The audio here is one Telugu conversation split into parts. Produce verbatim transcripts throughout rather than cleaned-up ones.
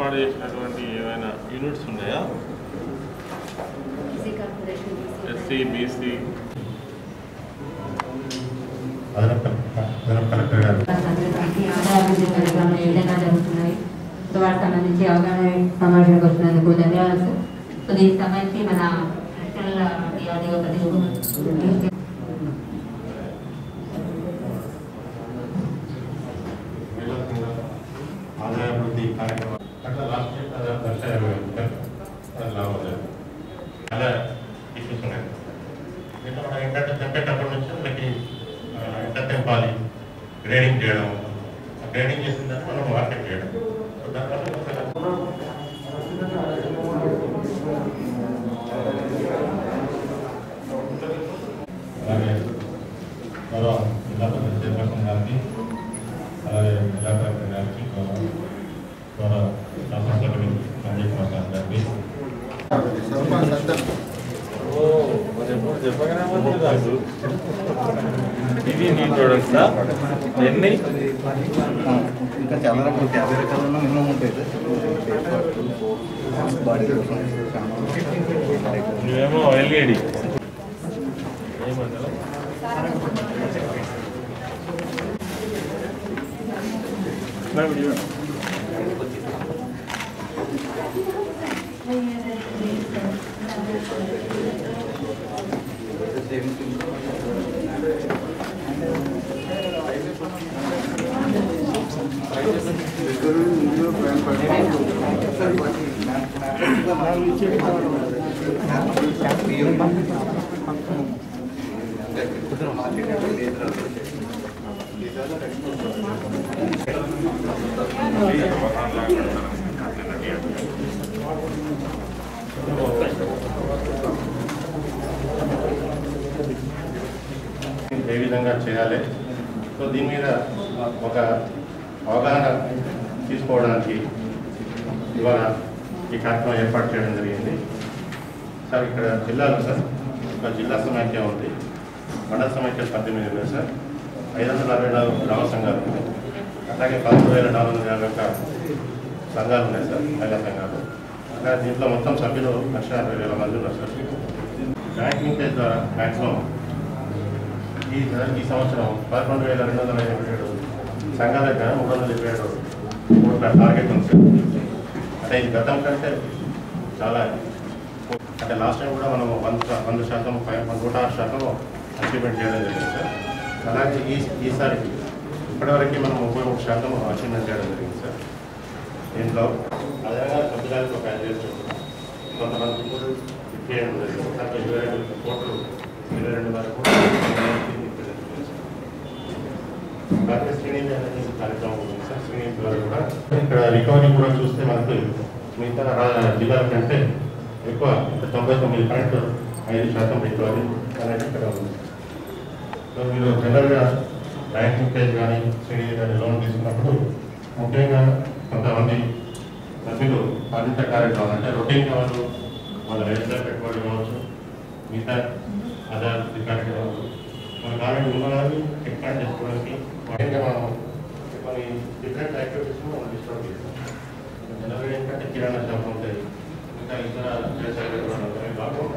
ఏర్పాటు చేసినటువంటి ఏమైనా యూనిట్స్ ఉన్నాయా? ఎస్సీ బీసీ ఏదైనా జరుగుతున్నాయి సో వాటికి సంబంధించి అవగాహన సమావేశానికి వచ్చినందుకు ధన్యవాదాలు. సో దీనికి సంబంధించి మన ఆదాయాభివృద్ధి కార్యక్రమం అట్లా లాస్ట్ లక్ష ఇరవై లాభం చాలా ఇష్యూస్ ఉన్నాయి. ఇంకా మనం ఏంటంటే తెంపేటప్పటి నుంచి మనకి ఎంత తెంపాలి గ్రేడింగ్ చేయడం, గ్రేడింగ్ చేసిన దాన్ని మనం మార్కెట్ చేయడం. అలాగే గౌరవ జిల్లా పరిషత్ చైర్పర్సన్ గారికి, అలాగే జిల్లా కలెక్టర్ గారికి, గౌరవ శాసనసభ్యులు సంజయ్ కుమార్ గారు గారికి ఇది నీ ప్రోడక్ట్సా? ఎన్ని ఇంకా చాలా రకాల యాభై రకాల మినిమం ఉంటాయి బాడీ కోసం. నువ్వేమో ఎల్ఈడి ఏమన్నా ఏ విధంగా చేయాలి, సో దీని మీద ఒక అవగాహన తీసుకోవడానికి ఇవాళ ఈ కార్యక్రమం ఏర్పాటు చేయడం జరిగింది. సార్ ఇక్కడ జిల్లాలో సార్ ఒక జిల్లా సమైక్య ఉంది, మండల సమైక్య పద్దెనిమిది ఉన్నాయి సార్, ఐదు వందల అరవై నాలుగు గ్రామ సంఘాలు ఉన్నాయి, అలాగే పదమూడు వేల నాలుగు వందల యాభై ఒక్క సంఘాలు ఉన్నాయి సార్, మహిళా సంఘాలు. అలాగే దీంట్లో మొత్తం సభ్యులు లక్ష అరవై వేల మంది ఉన్నారు సార్. బ్యాంక్ లింకేజ్ ద్వారా మ్యాక్సిమం ఈ ఈ సంవత్సరం పదకొండు వేల రెండు వందల ఎనభై ఏడు సంఘాల దగ్గర మూడు వందల ఇరవై ఏడు కోట్ల టార్గెట్ ఉంది సార్. అంటే ఇది గతం కంటే చాలా, అంటే లాస్ట్ టైం కూడా మనం వంద వంద శాతం నూట ఆరు శాతం అచీవ్మెంట్ చేయడం జరిగింది సార్. అలాగే ఈ ఈసారి ఇప్పటివరకు మనం ముప్పై మూడు శాతం అచీవ్మెంట్ చేయడం జరిగింది సార్. దీంట్లో అదేవిధంగా సభ్యులకు ఒక యాజ్ కొంతమంది చేయడం జరిగింది సార్. ఇరవై రెండు కోట్లు ఇరవై రెండు వరకు శ్రేణి అనేది కార్యక్రమం ఉంది సార్. శ్రేణి ద్వారా కూడా ఇక్కడ రికవరీ కూడా చూస్తే మనకు మిగతా జిల్లాల కంటే ఎక్కువ తొంభై తొమ్మిది పాయింట్ ఐదు శాతం రికవరీ అనేది ఇక్కడ ఉంది. సో మీరు జనరల్గా బ్యాంకింగ్ పేజ్ కానీ శ్రేణి కానీ లోన్ తీసుకున్నప్పుడు ముఖ్యంగా కొంతమంది సభ్యులు పాలిత కార్యక్రమాలు అంటే రొటీన్గా వాళ్ళు వాళ్ళ వ్యవసాయ పెట్టుబడి కావచ్చు, మిగతా ఆదాయ కార్యక్రమాలు మన కాలేజీ ఉన్నవాళ్ళు ఎక్స్పాండ్ చేసుకోవడానికి ముఖ్యంగా మనం కొన్ని డిఫరెంట్ యాక్టివిటీస్ మనం డిస్టర్బ్ చేస్తాం. జనరల్గా ఏంటంటే కిరాణా షాప్ ఉంటాయి, ఇంకా ఇతర వ్యవసాయ పెట్టుబడులు ఉంటాయి, కాకుండా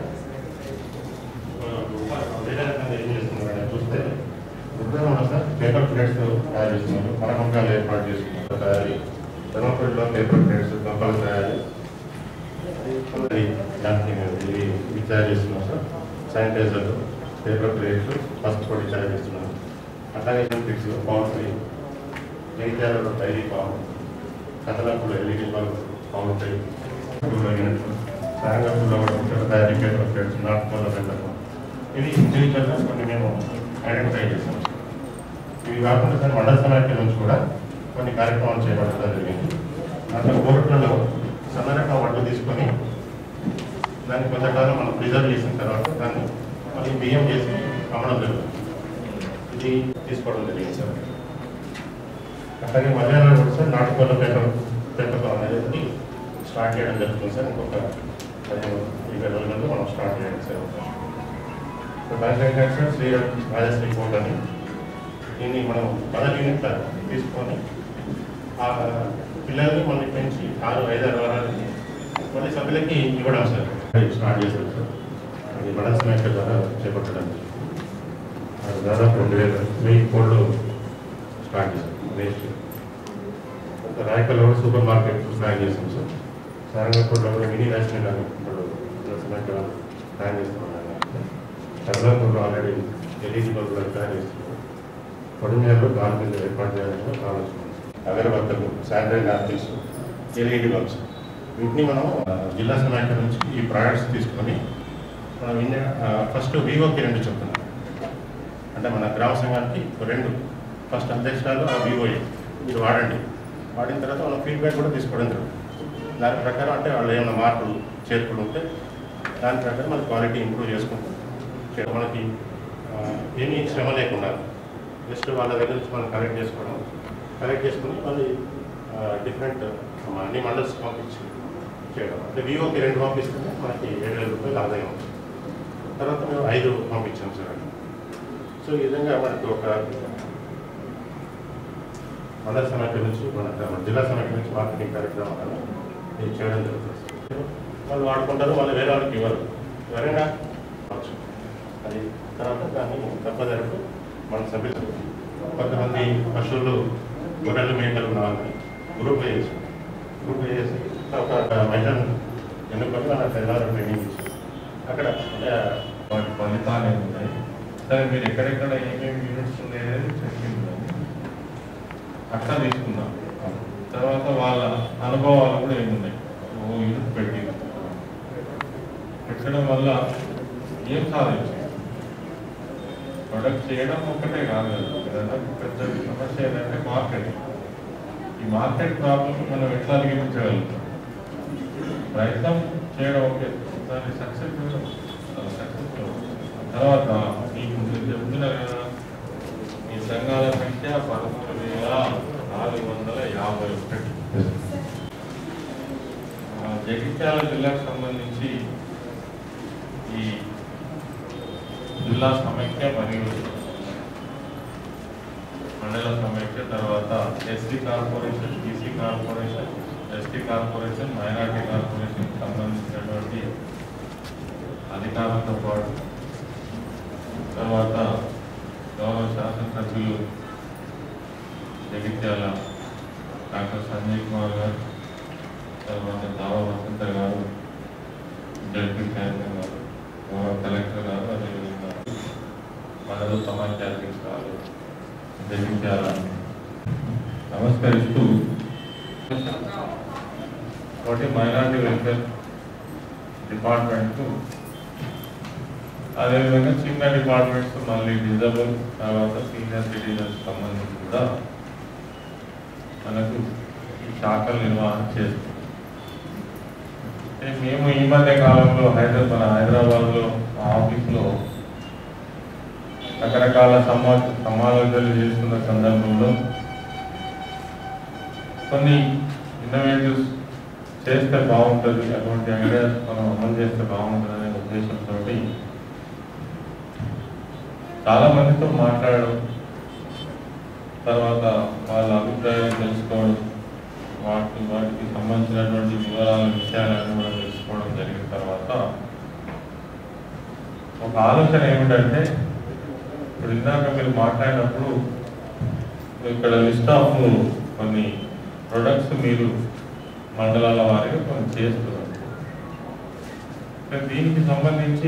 వేరే రకంగా ఏం చేస్తున్నారు చూస్తే ఉద్యోగంలో సార్ పేపర్ ప్లేట్స్ తయారు చేస్తున్నారు, మరమగ్గాలు ఏర్పాటు చేస్తున్నారు, తయారీ ధర్మపూడిలో పేపర్ ప్లేట్స్ గంపలు తయారీ ఇవి తయారు చేస్తున్నారు సార్. శానిటైజర్లు, పేపర్ ప్లేట్స్, పసుపు పొడి తయారు చేస్తున్నారు. అట్లాగే పిక్స్, పౌల్ట్రీ, జగిత్యాలలో డైరీ ఫామ్, కథలపూలు ఎల్ఈడి బల్బ్ పౌల్ట్రీ, సారంగపూర్లో కూడా తయారీ పేపర్ ప్లేట్స్, నాటుకోళ్ళ బెండలు, ఇవి ఇండివిజువల్గా కొన్ని మేము ఐడెంటిఫై చేస్తాం. ఇవి కాకుండా సార్ మండల సమైక్య నుంచి కూడా కొన్ని కార్యక్రమాలు చేపట్టడం జరిగింది. అట్లా కోర్టులలో సన్నరకం వడ్లు తీసుకొని దాన్ని కొంతకాలం మనం ప్రిజర్వ్ చేసిన తర్వాత దాన్ని మళ్ళీ బియ్యం చేసి అమ్మడం జరుగుతుంది. ఇది తీసుకోవడం జరిగింది సార్. అట్లాగే మధ్యాహ్నం కూడా సార్ నాటుకోళ్ళ పేపర్ పేపర్ అనేది స్టార్ట్ చేయడం జరుగుతుంది సార్. ఇంకొక పదిహేను ఇరవై రోజులలో మనం స్టార్ట్ చేయాలి సార్. సో దాంట్లో ఏంటంటే సార్ శ్రీ రాజశ్రీ కోట్ అని దీన్ని మనం పదహారు యూనిట్ల తీసుకొని పిల్లల్ని మనకి పెంచి ఆరు ఐదు ఆరు వారాలు మళ్ళీ సభ్యులకి ఇవ్వడం సార్ స్టార్ట్ చేశారు సార్. అది బడా సమైక్య ద్వారా చేపట్టడానికి అది దాదాపు రెండు వేల వెయ్యి కోళ్ళు స్టార్ట్ చేశారు. నెక్స్ట్ రాయకల్లో కూడా సూపర్ మార్కెట్ ప్లాన్ చేస్తాం సార్. సారంగపూర్లో కూడా మినీ రేషన్ ఇప్పుడు సమైక్య ప్లాన్ చేస్తున్నాం. చంద్రపూర్లో ఆల్రెడీ ఎల్ఈడి బల్బులు ప్లాన్ చేస్తున్నాం. పొడిమేరలో గాలి మీద ఏర్పాటు చేయాలని ఆలోచన. అగరబత్తలు, శానిటరీ నాప్కిన్స్, ఎల్ఈడి బల్బ్స్ వీటిని మనం జిల్లా సమైక్య నుంచి ఈ ప్రొడక్ట్స్ తీసుకొని మనం ఇండియా ఫస్ట్ వివోకి రెండు చెప్తున్నాం. అంటే మన గ్రామ సంఘానికి రెండు ఫస్ట్ అధ్యక్షురాలు ఆ వివోఏ మీరు వాడండి. వాడిన తర్వాత మనం ఫీడ్బ్యాక్ కూడా తీసుకోవడం జరుగుతుంది. దాని ప్రకారం అంటే వాళ్ళు ఏమైనా మార్పులు చేర్పులు ఉంటే దాని ప్రకారం మన క్వాలిటీ ఇంప్రూవ్ చేసుకుంటాం. మనకి ఏమీ శ్రమ లేకుండా జస్ట్ వాళ్ళ దగ్గర నుంచి మనం కలెక్ట్ చేసుకోవడం కలెక్ట్ చేసుకుని మళ్ళీ డిఫరెంట్ అన్ని మండల్స్ పంపించి చేయడం. అంటే వివోకి రెండు పంపిస్తేనే మనకి ఏడు వేల రూపాయలు ఆదాయం అవుతుంది. తర్వాత మేము ఐదు పంపించాం సార్. సో ఈ విధంగా మనకు ఒక మండల సమైక్య నుంచి మన జిల్లా సమైక్య నుంచి మార్కెటింగ్ కార్యక్రమాలను ఇది చేయడం జరుగుతుంది. వాళ్ళు వాడుకుంటారు, వాళ్ళు వేరే వాళ్ళకి ఇవ్వరు. ఎవరైనా కావచ్చు. అది తర్వాత దాన్ని తప్పదరకు మన సభ్యులు కొంతమంది పశువులు గొర్రెలు మేకలు ఉన్నామని గ్రూప్ వేసి గ్రూప్ వేసి ఒక మహిళను ఎన్నుకొని మన తెల్లారు ట్రైనింగ్ ఇచ్చి అక్కడ వాటి ఫలితాలు ఏమున్నాయి, సరే మీరు ఎక్కడెక్కడ ఏమేమి యూనిట్స్ ఉన్నాయనేది చెప్పింది. అట్లా తీసుకున్నాం. తర్వాత వాళ్ళ అనుభవాలు కూడా ఏమున్నాయి, ఓ యూనిట్ పెట్టి పెట్టడం వల్ల ఏం సాధించాం. ప్రొడక్ట్ చేయడం ఒక్కటే కాదు కదా, పెద్ద సమస్య ఏంటంటే మార్కెట్. ఈ మార్కెట్ ప్రాబ్లం మనం ఎట్లా అధిగమించగలుగుతాం. ప్రయత్నం చేయడం ఓకే, దాన్ని సక్సెస్ సక్సెస్ తర్వాత మీకు చెప్తున్నారు కదా, ఈ సంఘాల సంఖ్య పదమూడు వేల నాలుగు వందల యాభై ఒకటి. జగిత్యాల జిల్లాకు సంబంధించి ఈ జిల్లా సమైక్య మరియు మండల సమైక్య, తర్వాత SC corporation, BC corporation, ST corporation, minority corporation సంబంధించినటువంటి అధికారులతో పాటు తర్వాత గౌరవ శాసనసభ్యులు జగిత్యాల డాక్టర్ సంజయ్ కుమార్ గారు, తర్వాత దావ వసంత గారు, జడ్పీ చైర్మన్ గారు, గౌరవ కలెక్టర్ గారు, అదేవిధంగా మండల సమాఖ్య అధ్యక్షురాలు జగిత్యాల నమస్కరిస్తూ ఒకటి మైనార్టీ వెల్ఫేర్ డిపార్ట్మెంట్కు, అదేవిధంగా చిన్న డిపార్ట్మెంట్స్ మళ్ళీ డిజబుల్ తర్వాత సీనియర్ సిటిజన్స్ సంబంధించి కూడా మనకు ఈ శాఖల నిర్వహణ చేస్తుంది. మేము ఈ మధ్య కాలంలో హైదరాబాద్ హైదరాబాద్లో ఆఫీస్లో రకరకాల సమా సమావేశాలు చేస్తున్న సందర్భంలో కొన్ని ఇన్నోవేటివ్స్ చేస్తే బాగుంటుంది, అటువంటి ఐడియాస్ మనం అమలు చేస్తే బాగుంటుంది అనే ఉద్దేశంతో చాలా మందితో మాట్లాడడం, తర్వాత వాళ్ళ అభిప్రాయాలు తెలుసుకోవడం, వాటి వాటికి సంబంధించినటువంటి వివరాల విషయాలను కూడా తెలుసుకోవడం జరిగిన తర్వాత ఒక ఆలోచన ఏమిటంటే, ఇప్పుడు ఇందాక మీరు మాట్లాడినప్పుడు ఇక్కడ లిస్ట్ ఆఫ్ కొన్ని ప్రొడక్ట్స్ మీరు మండలాల వారిగా కొన్ని చేస్తున్నారు. దీనికి సంబంధించి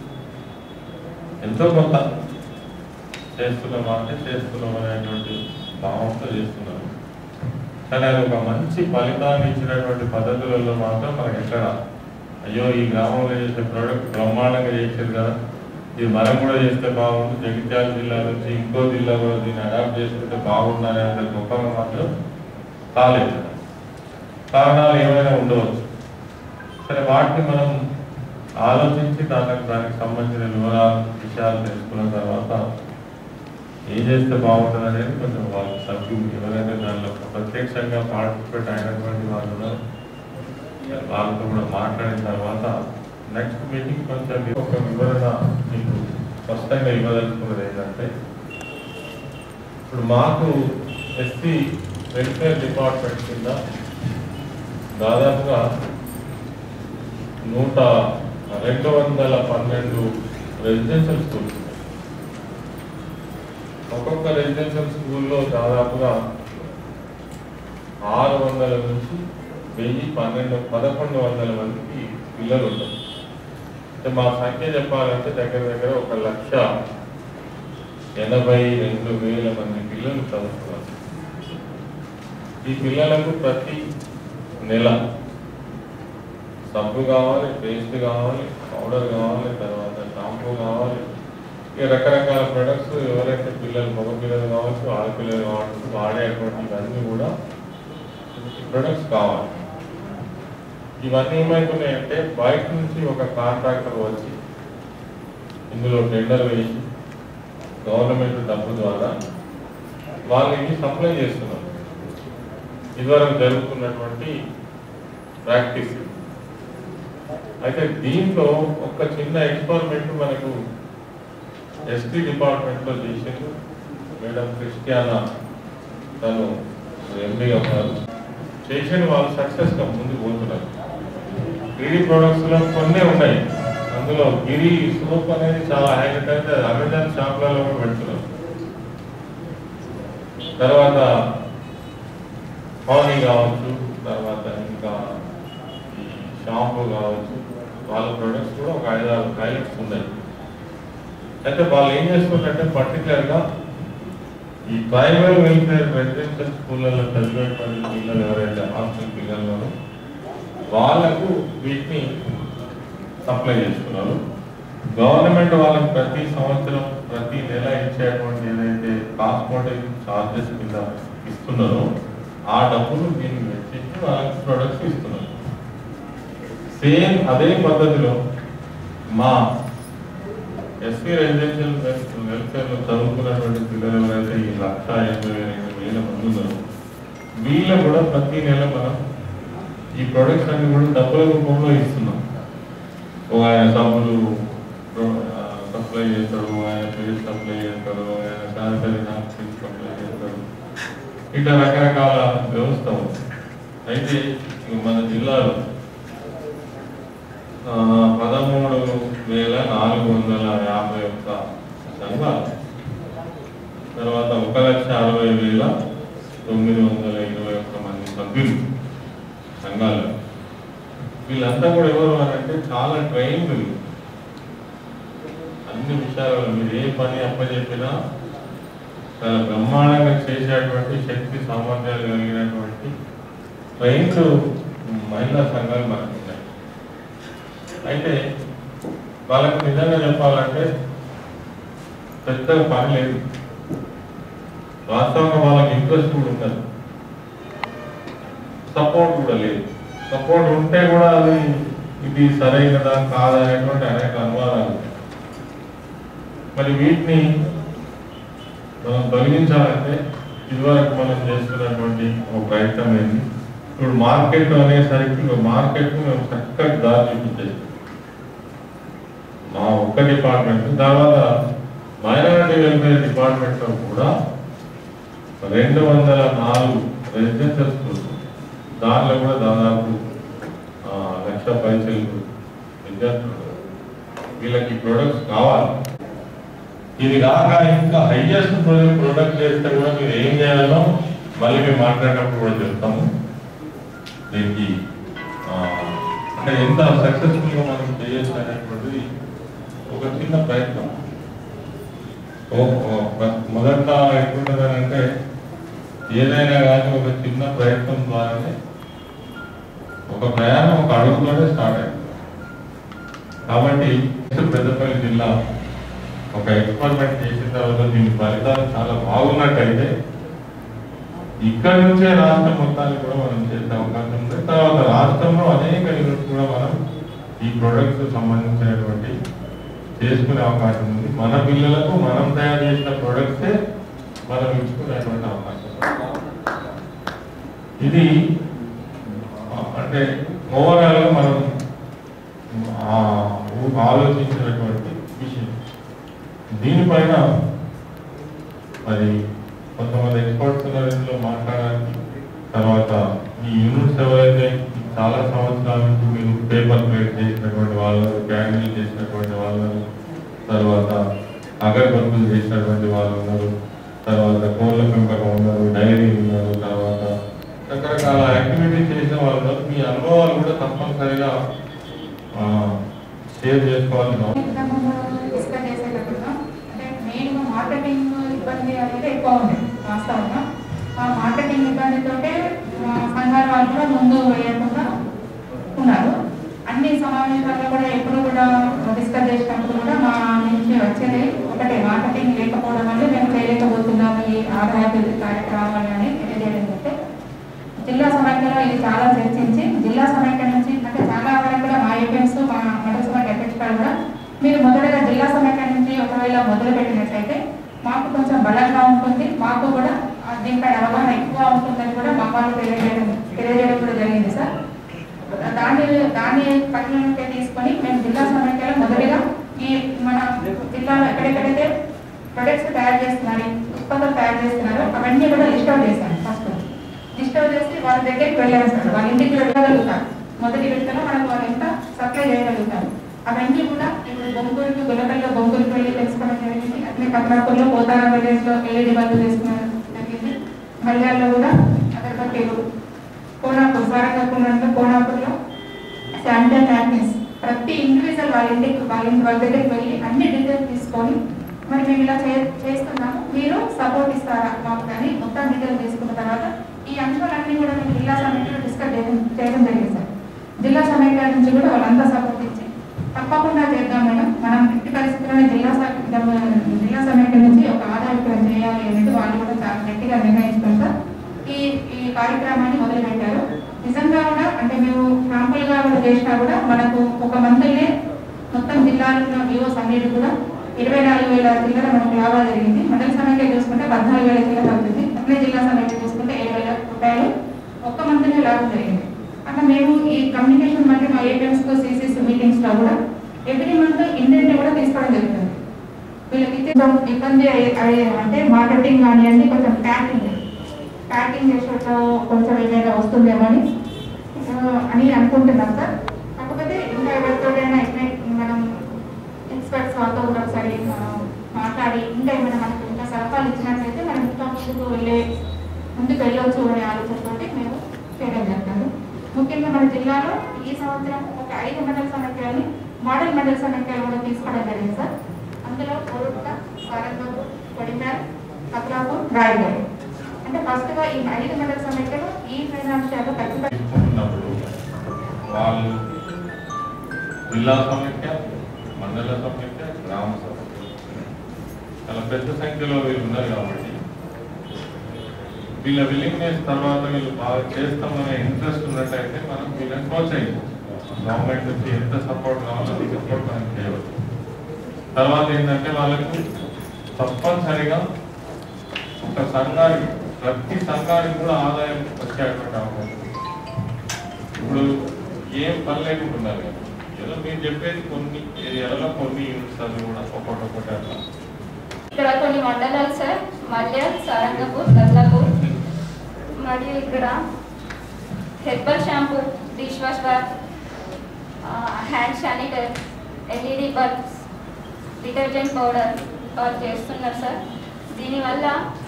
ఎంతో కొంత చేస్తున్నాం అంటే చేస్తున్నాం అనేటువంటి భావంతో చేస్తున్నాం. కానీ అది ఒక మంచి ఫలితాన్ని ఇచ్చినటువంటి పద్ధతులలో మాత్రం మనకి ఎక్కడ అయ్యో ఈ గ్రామంలో చేసే ప్రోడక్ట్ బ్రహ్మాండంగా చేసేది కదా, ఇది మనం కూడా చేస్తే బాగుంది, జగిత్యాల జిల్లా నుంచి ఇంకో జిల్లా కూడా దీన్ని అడాప్ట్ చేసుకుంటే బాగుంది అనే గొప్పగా మాత్రం కాలేదు. కారణాలు ఏమైనా ఉండవచ్చు. సరే, వాటిని మనం ఆలోచించి దానికి దానికి సంబంధించిన వివరాలు విషయాలు తెలుసుకున్న తర్వాత ఏం చేస్తే బాగుంటుంది అనేది కొంచెం వాళ్ళు సభ్యులు ఎవరైనా దానిలో ప్రత్యక్షంగా పార్టిసిపేట్ అయినటువంటి వాళ్ళు వాళ్ళతో కూడా మాట్లాడిన తర్వాత నెక్స్ట్ మీటింగ్ కొంచెం ఒక వివరణ మీకు స్పష్టంగా ఇవ్వదలుచుకున్నది ఏంటంటే, ఇప్పుడు మాకు ఎస్సీ వెల్ఫేర్ డిపార్ట్మెంట్ కింద దాదాపుగా నూట రెండు వందల పన్నెండు రెసిడెన్షియల్ స్కూల్స్. ఒక్కొక్క రెసిడెన్షియల్ స్కూల్లో దాదాపుగా ఆరు వందల నుంచి వెయ్యి పన్నెండు పదకొండు వందల మందికి పిల్లలు ఉంటారు. అంటే మా సంఖ్య చెప్పాలంటే దగ్గర దగ్గర ఒక లక్ష ఎనభై రెండు వేల మంది పిల్లలు చదువుతున్నారు. ఈ పిల్లలకు ప్రతి నెల సబ్బు కావాలి, పేస్ట్ కావాలి, పౌడర్ కావాలి, తర్వాత షాంపూ కావాలి, ఇక రకరకాల ప్రొడక్ట్స్ ఎవరైతే పిల్లలు మగ పిల్లలు కావచ్చు, ఆడపిల్లలు కావచ్చు వాడేటువంటి ఇవన్నీ కూడా ప్రొడక్ట్స్ కావాలి. ఇవన్నీ ఏమైతున్నాయంటే బయట నుంచి ఒక కాంట్రాక్టర్ వచ్చి ఇందులో టెండర్ వేసి గవర్నమెంట్ డబ్బు ద్వారా వాళ్ళకి సప్లై చేస్తున్నారు. ఇదివరకు జరుగుతున్నటువంటి ప్రాక్టీస్. అయితే దీంట్లో ఒక చిన్న ఎక్స్పెరిమెంట్ మనకు ఎస్టీ డిపార్ట్మెంట్లో చేసింది. మేడం క్రిస్టియానా తను ఎండీగా ఉన్నారు. చేసిన వాళ్ళు సక్సెస్గా ముందుకు పోతున్నారు. గిరి ప్రొడక్ట్స్లో కొన్ని ఉన్నాయి. అందులో గిరి సోప్ అనేది చాలా హైలైట్ అయితే అమెజాన్ షాప్లలో కూడా పెడుతున్నారు. తర్వాత హానీ కావచ్చు, తర్వాత ఇంకా ఈ షాంపూ కావచ్చు, వాళ్ళ ప్రొడక్ట్స్ కూడా ఒక ఐదు ఆరు హైలైట్స్ ఉన్నాయి. అయితే వాళ్ళు ఏం చేస్తున్నారంటే పర్టికులర్గా ఈ ట్రైబల్ వెల్ఫేర్ రెసిడెన్షియల్ స్కూళ్ళలో చదివేటువంటి పిల్లలు ఎవరైతే హాస్టల్ పిల్లలు వాళ్ళకు వీటిని సప్లై చేస్తున్నారు. గవర్నమెంట్ వాళ్ళకి ప్రతి సంవత్సరం ప్రతి నెల ఇచ్చేటువంటి ఏదైతే ట్రాన్స్పోర్టేషన్ ఛార్జెస్ కింద ఇస్తున్నారో ఆ డబ్బులు దీన్ని వెచ్చించి వాళ్ళకి ప్రొడక్ట్స్ ఇస్తున్నారు. సేమ్ అదే పద్ధతిలో మా ఎస్సీ రెసిడెన్షియల్ వెల్ఫేర్లో చదువుకున్నటువంటి పిల్లలు ఎవరైతే ఈ లక్ష ఎనభై రెండు వేల మంది ఉన్నారు వీళ్ళు కూడా ప్రతి నెల మనం ఈ ప్రొడక్ట్స్ అన్ని కూడా డబ్బుల రూపంలో ఇస్తున్నాం. ఓ ఆయన సబ్బులు సప్లై చేస్తాడు, ఆయన పేస్ట్ సప్లై చేస్తాడు, ఆయన శానిటరీ నాప్కిన్స్ సప్లై చేస్తాడు. ఇట్లా రకరకాల వ్యవస్థ ఉంది. అయితే మన జిల్లాలో పదమూడు వేల నాలుగు వందల యాభై ఒక్క సంఘాలు, తర్వాత ఒక లక్ష అరవై వేల తొమ్మిది వందల ఇరవై ఒక్క మంది సభ్యులు సంఘాలు. వీళ్ళంతా కూడా ఎవరు అంటే చాలా ట్రైన్డ్, అన్ని విషయాలలో మీరు ఏ పని అప్పచెప్పినా చాలా బ్రహ్మాండంగా చేసేటువంటి శక్తి సామర్థ్యాలు కలిగినటువంటి ట్రైన్డ్ మహిళా సంఘాలు మనకు ఉన్నాయి. అయితే వాళ్ళకి నిజంగా చెప్పాలంటే పెద్దగా పని లేదు. వాస్తవంగా వాళ్ళకి ఇంట్రెస్ట్ కూడా ఉండదు, సపోర్ట్ కూడా లేదు. సపోర్ట్ ఉంటే కూడా అది ఇది సరైనదా కాదా అనేటువంటి అనేక అనుమానాలు. మరి వీటిని మనం తొలగించాలంటే ఇదివరకు మనం చేస్తున్నటువంటి ఒక ప్రయత్నం ఏంటి, ఇప్పుడు మార్కెట్ అనేసరికి మార్కెట్ మేము చక్కటి దారి చూపించేది మా ఒక్క డిపార్ట్మెంట్. తర్వాత మైనారిటీ వెల్ఫేర్ డిపార్ట్మెంట్లో కూడా రెండు వందల నాలుగు రెసిడెన్షియల్ స్కూల్స్, దానిలో కూడా దాదాపు లక్ష పైసలు విద్యార్థులు. వీళ్ళకి ప్రొడక్ట్స్ కావాలి. ఇది కాక ఇంకా హైయెస్ట్ ప్రొడక్ట్ చేస్తే కూడా మీరు ఏం చేయాలో మళ్ళీ మేము మాట్లాడినప్పుడు కూడా చెప్తాము. దీనికి అంటే ఎంత సక్సెస్ఫుల్గా మనం చేయొచ్చు అనేటువంటిది ఒక చిన్న ప్రయత్నం. మొదట ఎట్లుంటుందని అంటే ఏదైనా కానీ ఒక చిన్న ప్రయత్నం ద్వారానే ఒక ప్రయాణం ఒక అడుగులోనే స్టార్ట్ అయింది. కాబట్టి పెద్దపల్లి జిల్లా ఒక ఎక్స్పెరిమెంట్ చేసిన తర్వాత దీని ఫలితాలు చాలా బాగున్నట్టయితే ఇక్కడ నుంచే రాష్ట్రం మొత్తాన్ని కూడా మనం చేసే అవకాశం ఉంది. తర్వాత రాష్ట్రంలో అనేక యూనిట్స్ కూడా మనం ఈ ప్రొడక్ట్స్ సంబంధించినటువంటి చేసుకునే అవకాశం ఉంది. మన పిల్లలకు మనం తయారు చేసిన ప్రొడక్ట్సే మనం ఇచ్చుకునేటువంటి అవకాశం. ఇది అంటే ఓవరాల్ గా మనం ఆలోచించినటువంటి విషయం. దీనిపైన మరి కొంతమంది ఎక్స్పర్ట్స్ ఇందులో మాట్లాడడానికి తర్వాత ఈ యూనిట్స్ ఎవరైతే చాలా సంవత్సరాల నుంచి మీరు పేపర్ ప్లేట్ చేసినటువంటి వాళ్ళు, క్యాండిల్ చేసినటువంటి వాళ్ళు, తర్వాత అగరబత్తులు చేసినటువంటి వాళ్ళు ఉన్నారు, తర్వాత కోళ్ళ పెంపకం ఉన్నారు, డైరీ ఉన్నారు, తర్వాత రకరకాల యాక్టివిటీస్ చేసిన వాళ్ళు ఉన్నారు. మీ అనుభవాలు కూడా తప్పనిసరిగా షేర్ చేసుకోవాలి. డిస్కస్ చేసేటప్పుడు అంటే మెయిన్గా మార్కెటింగ్ ఇబ్బంది అనేది ఎక్కువ ఉంది వాస్తవంగా. ఆ మార్కెటింగ్ ఇబ్బందితో సంఘాల వాళ్ళు కూడా ముందు వేయకుండా ఉన్నారు. అన్ని సమావేశాల్లో కూడా ఎప్పుడు కూడా డిస్కస్ చేసినప్పుడు కూడా మా నుంచి వచ్చేది ఒకటే, మార్కెటింగ్ లేకపోవడం వల్ల మేము చేయలేకపోతున్నాము ఈ ఆదాయ కార్యక్రమాలు అని తెలియజేయడం. అంటే జిల్లా సమైక్యలో ఇది చాలా చర్చించి జిల్లా సమైక్య నుంచి అంటే చాలా వరకు కూడా మా ఏపీఎంస్ మా మండల సమైక్య అధ్యక్షులు కూడా మీరు మొదటగా జిల్లా సమైక్య నుంచి ఒకవేళ మొదలు పెట్టినట్లయితే మాకు కొంచెం బలంగా ఉంటుంది, మాకు కూడా దీనిపై అవగాహన ఎక్కువ ఉంటుందని కూడా మా వాళ్ళు తెలియజేయడం తెలియజేయడం కూడా జరిగింది సార్. దాన్ని దాన్ని పరిగణలోకి తీసుకొని మేము జిల్లా సమైక్యలో మొదటిగా ఈ మన జిల్లాలో ఎక్కడెక్కడైతే ప్రొడక్ట్స్ తయారు చేస్తున్నారు, ఉత్పత్తులు తయారు చేస్తున్నారు అవన్నీ కూడా లిస్ట్ అవుట్ చేశాను. ఫస్ట్ లిస్ట్ అవుట్ చేసి వాళ్ళ దగ్గరికి వెళ్ళాను సార్. వాళ్ళ ఇంటికి వెళ్ళగలుగుతారు, మొదటి విడతలో మనకు వాళ్ళు ఎంత సప్లై చేయగలుగుతారు. అవన్నీ కూడా ఇప్పుడు బొంగూరుకి గులకల్లో బొంగూరుకి వెళ్ళి తెలుసుకోవడం జరిగింది. అట్లే కమలాపూర్లో పోతారా విలేజ్లో ఎల్ఈడి బల్బు చేసుకున్నారు జరిగింది. మల్యాల్లో కూడా అగరబత్తీలు, కోనాపూర్ సారంగపూర్లో కోనాపూర్లో శానిటరీ నాప్కిన్స్ ప్రతి ఇండివిజువల్ వాళ్ళ ఇంటికి వాళ్ళ ఇంటి వాళ్ళ దగ్గరికి వెళ్ళి అన్ని డీటెయిల్స్ తీసుకొని మరి మేము ఇలా చే చేస్తున్నాము మీరు సపోర్ట్ ఇస్తారా మాకు కానీ మొత్తం డీటెయిల్స్ తీసుకున్న తర్వాత ఈ అంశాలన్నీ కూడా మేము జిల్లా సమైక్యలో డిస్కస్ చేయడం చేయడం జరిగింది సార్. జిల్లా సమైక్య నుంచి కూడా వాళ్ళంతా సపోర్ట్ ఇచ్చి తప్పకుండా చేద్దాం మేడం, మనం ఎట్టి పరిస్థితుల్లోనే జిల్లా జిల్లా సమైక్య నుంచి ఒక ఆదాయ విక్రయం చేయాలి అనేది వాళ్ళు కూడా చాలా గట్టిగా నిర్ణయించుకుని సార్ ఈ ఈ కార్యక్రమాన్ని మొదలుపెట్టారు. నిజంగా కూడా అంటే మేము శాంపుల్గా కూడా చేసినా కూడా మనకు ఒక మంత్లీనే మొత్తం జిల్లాలో వివోస్ అన్నిటి కూడా ఇరవై నాలుగు వేల చిల్లర మనకు లాభాలు జరిగింది. మండల సమైక్య చూసుకుంటే పద్నాలుగు వేల చిల్లర అవుతుంది. అట్లే జిల్లా సమైక్య చూసుకుంటే ఏడు వేల రూపాయలు ఒక్క మంత్లీనే లాభం జరిగింది. అట్లా మేము ఈ కమ్యూనికేషన్ మధ్య మా ఏపీఎంస్తో సిసిసి మీటింగ్స్లో కూడా ఎవ్రీ మంత్ ఇండెంట్ కూడా తీసుకోవడం జరుగుతుంది. వీళ్ళకి ఇచ్చే ఇబ్బంది అంటే మార్కెటింగ్ కానివ్వండి, కొంచెం ప్యాకింగ్ ప్యాకింగ్ చేసేట్లో కొంచెం ఏమైనా వస్తుందేమో అని అని అనుకుంటున్నాం సార్. కాకపోతే ఇంకా ఎవరితోటైనా మనం ఎక్స్పర్ట్స్ వాళ్ళతో కూడా ఒకసారి మాట్లాడి ఇంకా ఏమైనా మనకు ఇంకా సలహాలు ఇచ్చినట్లయితే మనం ఇంకా ముందుకు వెళ్ళే ముందుకు వెళ్ళొచ్చు అనే ఆలోచనతో మేము చేయడం జరుగుతుంది. ముఖ్యంగా మన జిల్లాలో ఈ సంవత్సరం ఒక ఐదు మండల సమైక్యాలని మోడల్ మండల సమైక్యాలు కూడా తీసుకోవడం జరిగింది సార్. అందులో కోరుట్ల, సారంగపూర్, కొడిమ్యాల్, కత్లాపూర్, రాయగఢ్ అంటే ఫస్ట్గా ఈ ఐదు మండల సమైక్యలు ఈ ఫైనాన్షియల్ తీసుకుంటున్నప్పుడు వాళ్ళు జిల్లా సమైక్య, మండల సమైక్య, గ్రామ సమైక్య చాలా పెద్ద సంఖ్యలో వీళ్ళు ఉన్నారు కాబట్టి వీళ్ళ విలింగ్నెస్ తర్వాత వీళ్ళు బాగా చేస్తామనే ఇంట్రెస్ట్ ఉన్నట్టయితే మనం వీళ్ళని ప్రోత్సహించాం. గవర్నమెంట్ నుంచి ఎంత సపోర్ట్ కావాలో ఈ సపోర్ట్ మనం చేయవచ్చు. తర్వాత ఏంటంటే వాళ్ళకు తప్పనిసరిగా ఒక సంఘానికి ప్రతి సంఘానికి కూడా ఆదాయం వచ్చేటువంటి అవకాశం. ఇప్పుడు ఏం పని లేకుంటున్నారు ఏదో మీరు చెప్పేది కొన్ని ఏరియాలలో కొన్ని యూనిట్స్ అది కూడా ఒక్కొక్కటి ఒకటి అట్లా. ఇక్కడ కొన్ని మండలాలు సార్, మల్యాల్, సారంగపూర్, కత్లాపూర్ మరియు ఇక్కడ herbal shampoo, dish wash bar, hand sanitiser, LED bulbs, detergent powder వాళ్ళు చేస్తున్నారు సార్. దీనివల్ల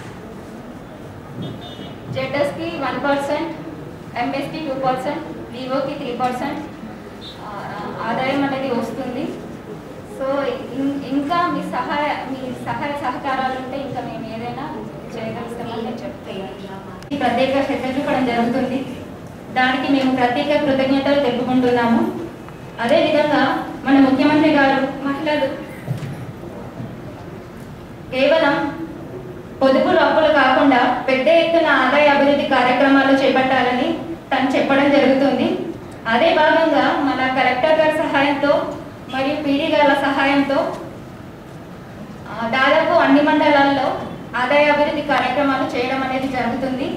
జెడ్ఎస్కి వన్ పర్సెంట్, ఎంఎస్కి టూ పర్సెంట్, వివోకి త్రీ పర్సెంట్ ఆదాయం అనేది వస్తుంది. సో ఇంకా మీ సహాయ మీ సహాయ సహకారాలు ఉంటే ఇంకా మేము ఏదైనా చేయగలుగుతామని నేను చెప్తున్నాను. ఈ ప్రత్యేక శ్రద్ధ చూపడం జరుగుతుంది. దానికి మేము ప్రత్యేక కృతజ్ఞతలు తెలుపుకుంటున్నాము. అదేవిధంగా మన ముఖ్యమంత్రి గారు మహిళలు కేవలం పొదుపులు అప్పులు కాకుండా పెద్ద ఎత్తున ఆదాయ అభివృద్ధి కార్యక్రమాలు చేపట్టాలని తను చెప్పడం జరుగుతుంది. అదే భాగంగా మన కలెక్టర్ గారి సహాయంతో మరియు పీడీ గారి సహాయంతో దాదాపు అన్ని మండలాల్లో ఆదాయ అభివృద్ధి కార్యక్రమాలు చేయడం అనేది జరుగుతుంది.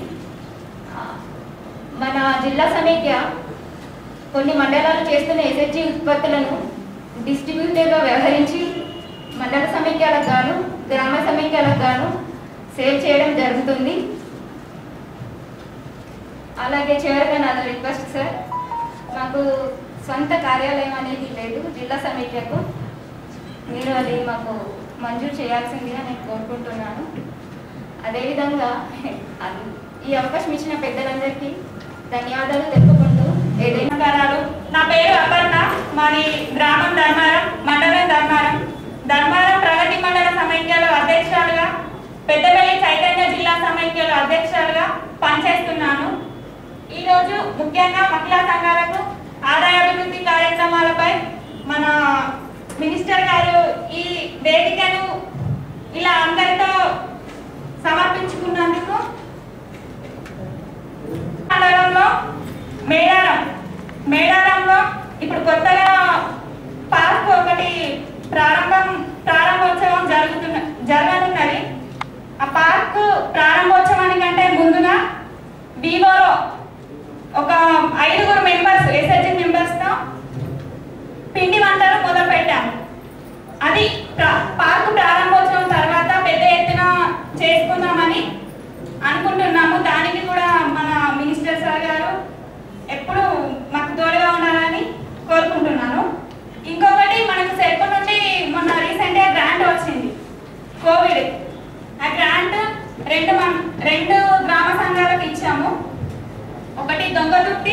మన జిల్లా సమైక్య కొన్ని మండలాలు చేస్తున్న ఎస్హెచ్జి ఉత్పత్తులను డిస్ట్రిబ్యూటర్గా వ్యవహరించి మండల సమైక్యాలకు గాను గ్రామ సమైక్యాలకు గాను సేల్ చేయడం జరుగుతుంది. అలాగే చివరిగా నాది రిక్వెస్ట్ సార్, మాకు సొంత కార్యాలయం అనేది లేదు జిల్లా సమైక్యకు, మీరు అది మాకు మంజూరు చేయాల్సిందిగా నేను కోరుకుంటున్నాను. అదేవిధంగా ఈ అవకాశం ఇచ్చిన పెద్దలందరికీ ధన్యవాదాలు తెలుపుకుంటూ ఏదైనా. నా పేరు అపర్ణ, మాది గ్రామం ధర్మారం, మండలం ధర్మారం. ధర్మారం ప్రగతి మండల సమైక్యలో అధ్యక్షురాలుగా, పెద్దపల్లి చైతన్య జిల్లా సమైక్యలో అధ్యక్షురాలుగా పనిచేస్తున్నాను. ఈరోజు ముఖ్యంగా మహిళా సంఘాలకు ఆదాయాభివృద్ధి కార్యక్రమాలపై మన మినిస్టర్ గారు ఈ వేదికను ఇలా అందరితో సమర్పించుకున్నందుకు మండలంలో మేడారం మేడారంలో ఇప్పుడు కొత్తగా పార్క్ ఒకటి ప్రారంభం ప్రారంభోత్సవం జరుగుతున్న జరగనున్నది. ఆ పార్క్ ప్రారంభోత్సవానికంటే ముందుగా వివోలో ఒక ఐదుగురు మెంబర్స్ ఎస్హెచ్జి మెంబర్స్తో పిండి వంటలు మొదలు పెట్టాము. అది పార్కు ప్రారంభోత్సవం తర్వాత పెద్ద ఎత్తున చేసుకుందామని అనుకుంటున్నాము. దానికి కూడా మన మినిస్టర్ సార్ గారు ఎప్పుడు మాకు తోడుగా ఉండాలని కోరుకుంటున్నాను. ఇంకొకటి మనకు సెల్ఫ్ నుండి మొన్న రీసెంట్గా గ్రాంట్ వచ్చింది కోవిడ్. ఆ గ్రాంట్ రెండు మన రెండు గ్రామ సంఘాలకు ఇచ్చాము. ఒకటి దొంగతుర్తి,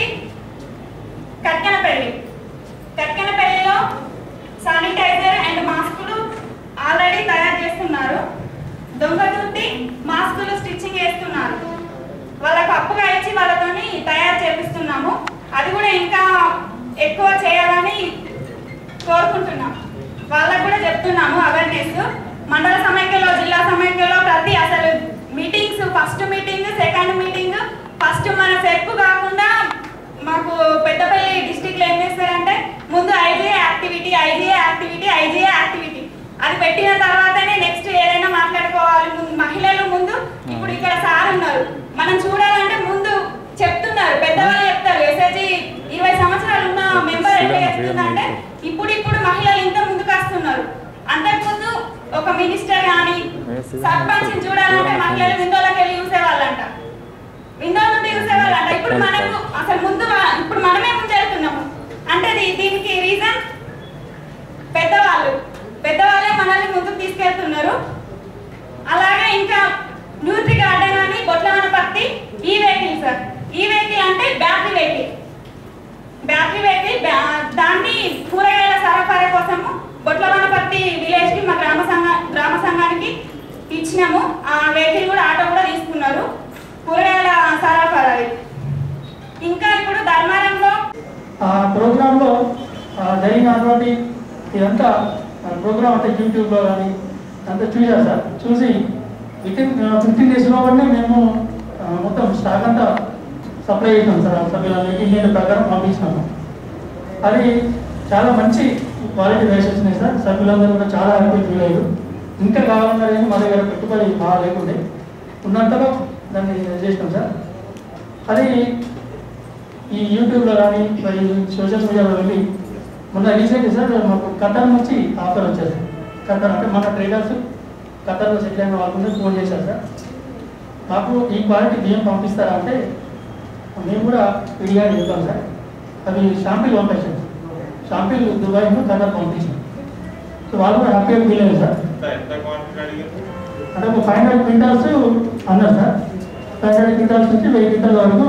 కట్కనపల్లి. కట్కనపల్లిలో శానిటైజర్ అండ్ మాస్కులు ఆల్రెడీ తయారు చేస్తున్నారు. దొంగతుర్తి మాస్కులు స్టిచ్చింగ్ చేస్తున్నారు. వాళ్ళకు అప్పుగా ఇచ్చి వాళ్ళతోని తయారు చేపిస్తున్నాము. అది కూడా ఇంకా ఎక్కువ చేయాలని కోరుకుంటున్నాం. వాళ్ళకు కూడా చెప్తున్నాము అవేర్నెస్. మండల సమైక్యలో, జిల్లా సమైక్యలో ప్రతి అసలు meetings, first meeting, second meeting, first మన సెర్పు కాకుండా మాకు పెద్దపల్లి డిస్టిక్లో ఏం చేస్తారంటే ముందు IGA activity IGA activity IGA activity అది పెట్టిన తర్వాతనే నెక్స్ట్ ఏదైనా మాట్లాడుకోవాలి. మహిళలు ముందు ఇప్పుడు ఇక్కడ సార్ ఉన్నారు, మనం చూడాలంటే ముందు చెప్తున్నారు, పెద్దవాళ్ళు చెప్తారు. ఎస్ఐజీ ఇరవై సంవత్సరాలు ఉన్న మెంబర్ ఎట్లా చెప్తుందంటే ఇప్పుడు ఇప్పుడు మహిళలు ఇంత ముందుకు వస్తున్నారు. అంతకుముందు ఒక మినిస్టర్ కానీ సర్పంచ్ చూడాలంటే మహిళలు విండోలోకి వెళ్ళి చూసేవాళ్ళంట, విండో నుండి చూసేవాళ్ళంట. ఇప్పుడు మనకు అసలు ముందు ఇప్పుడు మనమే ముందు వెళ్తున్నాము అంటే దీనికి రీజన్ పెద్దవాళ్ళు పెద్దవాళ్ళే మనల్ని ముందుకు తీసుకెళ్తున్నారు. అలాగే ఇంకా న్యూట్రీ గార్డెన్ అని బొట్లవనపర్తి ఈ వెహికల్ సార్. ఈ వెహికల్ అంటే బ్యాటరీ వెహికల్ బ్యాటరీ వెహికల్ దాన్ని కూరగాయల సరఫరా కోసము బొట్లవనపర్తి విలేజ్ కి మా గ్రామ సంఘ గ్రామ సంఘానికి ఇచ్చినాము. ఆ వెహికల్ కూడా ఆటో కూడా తీసుకున్నారు కూరగాయల సరఫరా. ఇంకా ఇప్పుడు ధర్మారంలో ఆ ప్రోగ్రాంలో జరిగినటువంటి ఇదంతా ప్రోగ్రామ్ అంటే యూట్యూబ్లో కానీ అంతా చూసారు సార్. చూసి విత్ ఇన్ ఫిఫ్టీన్ డేస్ లోపలనే మేము మొత్తం స్టాక్ అంతా సప్లై చేసినాం సార్. సభ్యులకి ఇండియన్ ప్రకారం పంపించినాము. అది చాలా మంచి క్వాలిటీ రైస్ వచ్చినాయి సార్. సభ్యులందరూ కూడా చాలా హ్యాపీ ఫీల్ అయ్యారు. ఇంకా కావాలన్నా మా దగ్గర పెట్టుబడి బాగా లేకుండే ఉన్నంతలో దాన్ని చేసినాం సార్. అది ఈ యూట్యూబ్లో కానీ మరి సోషల్ మీడియాలో వెళ్ళి మొన్న రీసెంట్ సార్ మాకు కతార్ నుంచి ఆఫర్ వచ్చేది. కతార్ అంటే మన ట్రేడర్స్ కతార్లో సెటిల్ అయిన వాళ్ళకుండా ఫోన్ చేశారు సార్. మాకు ఈ క్వాలిటీ బియ్యం పంపిస్తారా అంటే మేము కూడా విడిగా చెప్తాం సార్. అవి షాంపిల్ పంపించాం, షాంపిల్ దుబాయ్ను కతార్ పంపించాం. సో వాళ్ళు కూడా హ్యాపీగా ఫీల్ అయ్యారు సార్. అంటే ఒక ఫైవ్ హండ్రెడ్ క్వింటాల్స్ అన్నారు సార్. ఫైవ్ హండ్రెడ్ క్వింటాల్స్ నుంచి వెయ్యి క్వింటాల్ వరకు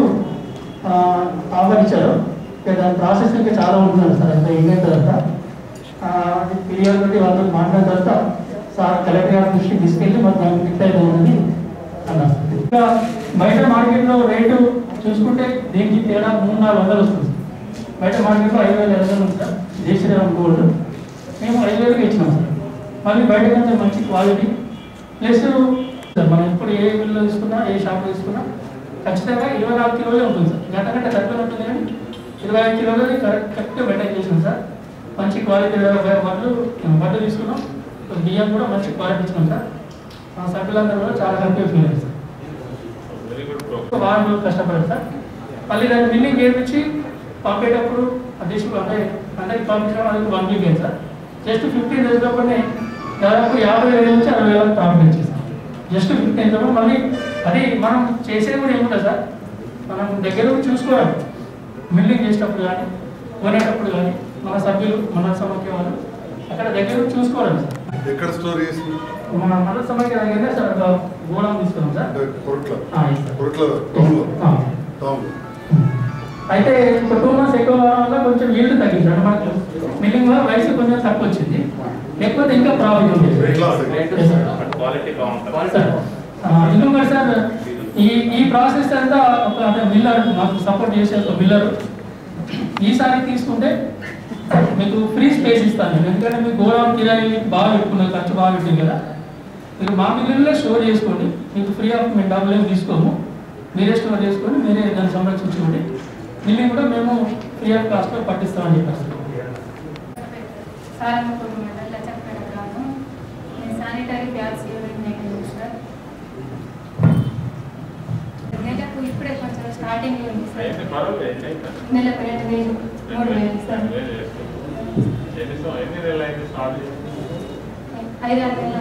ఆఫర్ ఇచ్చారు. దాని ప్రాసెస్ ఇంకా చాలా ఉంటున్నారు సార్. అంత ఏం తర్వాత పీరియడ్ బట్టి వాళ్ళతో మాట్లాడిన తర్వాత సార్ కలెక్టర్ గారి దృష్టికి తీసుకెళ్ళి మరి దానికి ఫిట్ అవుతుందని అన్నారు. ఇంకా బయట మార్కెట్లో రేటు చూసుకుంటే దీనికి తేడా మూడు నాలుగు వందలు వస్తుంది. బయట మార్కెట్లో ఐదు వేల ఐదు వందలు ఉంది సార్. జయశ్రీరామ్ గోల్డ్ మేము ఐదు వేలుగా ఇచ్చినాం సార్. మళ్ళీ బయట కంటే మంచి క్వాలిటీ ప్లస్ సార్ మనం ఎప్పుడు ఏ మిల్లు తీసుకున్నా ఏ షాప్లో తీసుకున్నా ఖచ్చితంగా ఇరవై నాలుగు కిలోలే ఉంటుంది సార్. గంట గంట తక్కువ ఉంటుంది కానీ ఇరవై ఐదు కిలోలది కరెక్ట్ కరెక్ట్గా మెయింటైన్ చేసినాం సార్. మంచి క్వాలిటీ వడ్లు వడ్లు తీసుకున్నాం. బియ్యం కూడా మంచి క్వాలిటీ ఇచ్చినాం సార్. మా సభ్యులందరూ కూడా చాలా హ్యాపీగా ఫీల్ అయ్యారు సార్. వారం రోజులు కష్టపడారు సార్. మళ్ళీ దాన్ని బిల్లింగ్ చేయించి పంపేటప్పుడు అధ్యక్షుడు అంటే అందరికి పంపించడం అది వన్ వీక్ అయింది సార్. జస్ట్ ఫిఫ్టీన్ డేస్ లోపలనే దాదాపు యాభై వేల నుంచి అరవై వేలకు ప్రాఫిట్ వచ్చేసాం. జస్ట్ ఫిఫ్టీన్ డేస్ మళ్ళీ అది మనం చేసేది కూడా ఏముంటుంది సార్. మనం దగ్గర చూసుకోవాలి. మిల్లింగ్ చేసేటప్పుడు కానీ కొనేటప్పుడు కానీ మన సభ్యులు మన సమాఖ్య వాళ్ళు అక్కడ దగ్గర చూసుకోవాలి సార్. ఎక్కడ స్టోర్ చేసి మన మన సమాఖ్య దగ్గర సార్ గోళం తీసుకున్నాం సార్. అయితే ఒక టూ మంత్స్ ఎక్కువ వల్ల కొంచెం ఈల్డ్ తగ్గింది సార్. మనకు మిల్లింగ్ వల్ల వయసు కొంచెం తక్కువ వచ్చింది, లేకపోతే ఇంకా ప్రాబ్లం ఉంది. ఇంకొకటి సార్, ఈ ఈ ప్రాసెస్ అంతా ఒక మిల్లర్ మాకు సపోర్ట్ చేసే ఒక మిల్లర్ ఈసారి తీసుకుంటే మీకు ఫ్రీ స్పేస్ ఇస్తాను. ఎందుకంటే మీకు గోడౌన్ కిరాయి బాగా పెట్టుకున్నారు, ఖర్చు బాగా పెట్టింది కదా. మీరు మా మిల్లులో స్టోర్ చేసుకోండి, మీకు ఫ్రీ ఆఫ్ మేము డబ్బులు ఏమి తీసుకోము, మీరే స్టోర్ చేసుకొని మీరే దాన్ని సంరక్షించుకోండి. మిల్లింగ్ కూడా మేము ఫ్రీ ఆఫ్ కాస్ట్లో పట్టిస్తామని చెప్పేస్తాం. శానిటరీ ప్యాడ్స్ సార్ నెలకు ఇప్పుడే కొంచెం స్టార్టింగ్ ఉంది సార్. నెల రెండు వేలు మూడు వేలు సార్. ఐదు ఆరు వేలు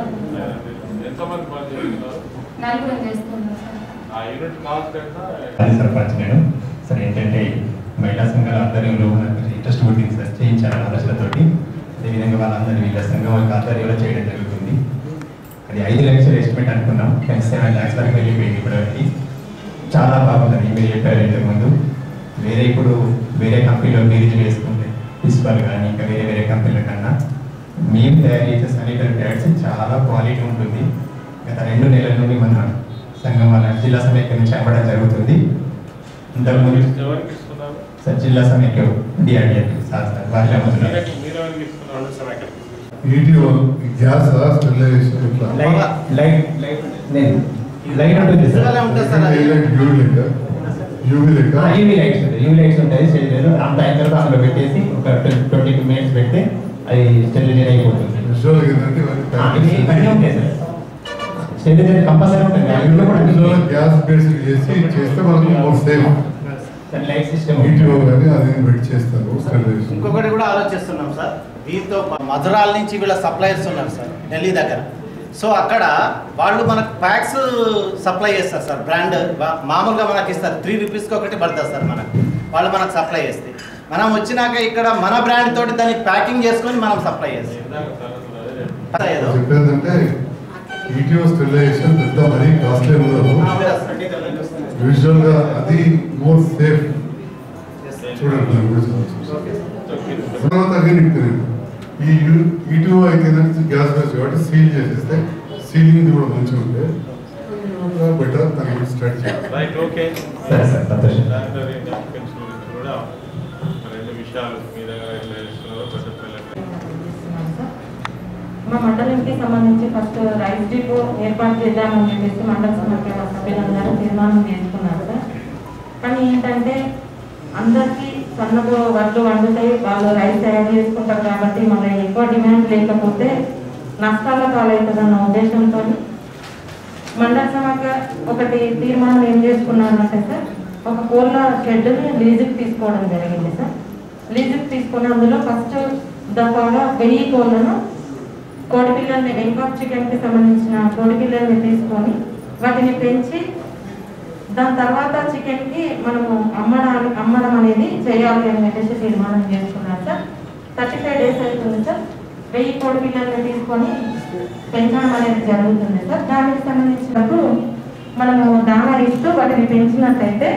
నలుగురు చేస్తున్నాం అది సర్పంచ్ నేను సార్. ఏంటంటే మహిళా సంఘాలు ఆధ్వర్యంలో ఇంట్రెస్ట్ పుట్టింది సార్, చేయించాలని ఆలోచనతోటి. అదేవిధంగా వాళ్ళందరూ వీళ్ళ సంఘం యొక్క ఆధ్వర్యంలో చేయడం జరుగుతుంది. అది ఐదు లక్షల ఎస్టిమేట్ అనుకున్నాం, కానీ సెవెన్ ల్యాక్స్ వరకు వెళ్ళిపోయింది ఇప్పటివరకు. చాలా బాగుంటుంది. మీరు చెప్పారు ఇంతకుముందు వేరే ఇప్పుడు వేరే కంపెనీలో బీరీజు వేసుకుంటే ప్రిన్సిపల్ కానీ ఇంకా వేరే వేరే కంపెనీల కన్నా మేము తయారు చేసే శానిటరీ ప్యాడ్స్ చాలా క్వాలిటీ ఉంటుంది. గత రెండు నెలల నుండి మన సంఘం వాళ్ళ జిల్లా సమైక్య నుంచి అమ్మడం జరుగుతుంది. ఇంతకుముందు సార్ జిల్లా సమైక్య డిఆర్డిఆర్ సార్ సార్ వాళ్ళు అమ్ముతున్నారు. లైట్ లైట్ లేదు లైట్ ఉంటుంది సార్. యూవీ లైట్స్ ఉంటాయి, యూవీ లైట్స్ ఉంటాయి. స్టెరిలైజర్ అంత అయిన తర్వాత అందులో పెట్టేసి ఒక ట్వంటీ టూ మినిట్స్ పెడితే అది స్టెరిలైజర్ అయిపోతుంది. ఇవన్నీ ఉంటాయి సార్. స్టెరిలైజర్ కంపల్సరీ ఉంటుంది. గ్యాస్ బేస్ చేసి చేస్తే మనకు సేఫ్ లైట్ సిస్టమ్ చేస్తారు. ఇంకొకటి కూడా ఆలోచిస్తున్నాం సార్. దీంతో మధురాల నుంచి వీళ్ళ సప్లయర్స్ ఉన్నారు సార్ ఢిల్లీ దగ్గర. సో అక్కడ వాళ్ళు మనకు ప్యాక్స్ సప్లై చేస్తారు సార్. బ్రాండ్ మామూలుగా మనకి ఇస్తారు, త్రీ రూపీస్కి ఒకటి పడుతుంది సార్ మనకు. వాళ్ళు మనకు సప్లై చేస్తే మనం వచ్చినాక ఇక్కడ మన బ్రాండ్ తోటి దాన్ని ప్యాకింగ్ చేసుకొని మనం సప్లై చేస్తాం. చెప్పేదంటే ఈటీఓ స్టెరిలైజేషన్ పెద్ద మరీ కాస్ట్లీ ఉండదు. యూజువల్గా అది మోర్ సేఫ్. చూడండి తర్వాత ఈ ఈటీఓ అయితే గ్యాస్ బేస్ కాబట్టి సీల్ చేసేస్తే సీలింగ్ కూడా మంచిగా ఉంటే బెటర్ దాన్ని స్టార్ట్ చేయాలి. మా మండలంకి సంబంధించి ఫస్ట్ రైస్ డిపో ఏర్పాటు చేద్దామని చెప్పేసి మండల సమాఖ్య సభ్యులందరూ తీర్మానం చేసుకున్నారు సార్. కానీ ఏంటంటే అందరికీ సన్నగా వడ్లు వండుతాయి, వాళ్ళు రైస్ తయారు చేసుకుంటారు కాబట్టి మళ్ళీ ఎక్కువ డిమాండ్ లేకపోతే నష్టాల పాలవుతుందన్న ఉద్దేశంతో మండల సమాఖ్య ఒకటి తీర్మానం ఏం చేసుకున్నారంటే సార్, ఒక కోళ్ళ షెడ్ని లీజుకి తీసుకోవడం జరిగింది సార్. లీజుకి తీసుకుని అందులో ఫస్ట్ దఫాగా వెయ్యి కోళ్ళను కోడి పిల్లల్ని వెంకాప్ చికెన్కి సంబంధించిన కోడి పిల్లల్ని తీసుకొని వాటిని పెంచి దాని తర్వాత చికెన్కి మనము అమ్మడాన్ని అమ్మడం అనేది చేయాలి అని చెప్పేసి తీర్మానం చేసుకున్నారు సార్. థర్టీ ఫైవ్ డేస్ అవుతుంది సార్. వెయ్యి కోడి పిల్లల్ని తీసుకొని పెంచడం అనేది జరుగుతుంది సార్. దానికి సంబంధించినప్పుడు మనము దానా ఇస్తూ వాటిని పెంచినట్లయితే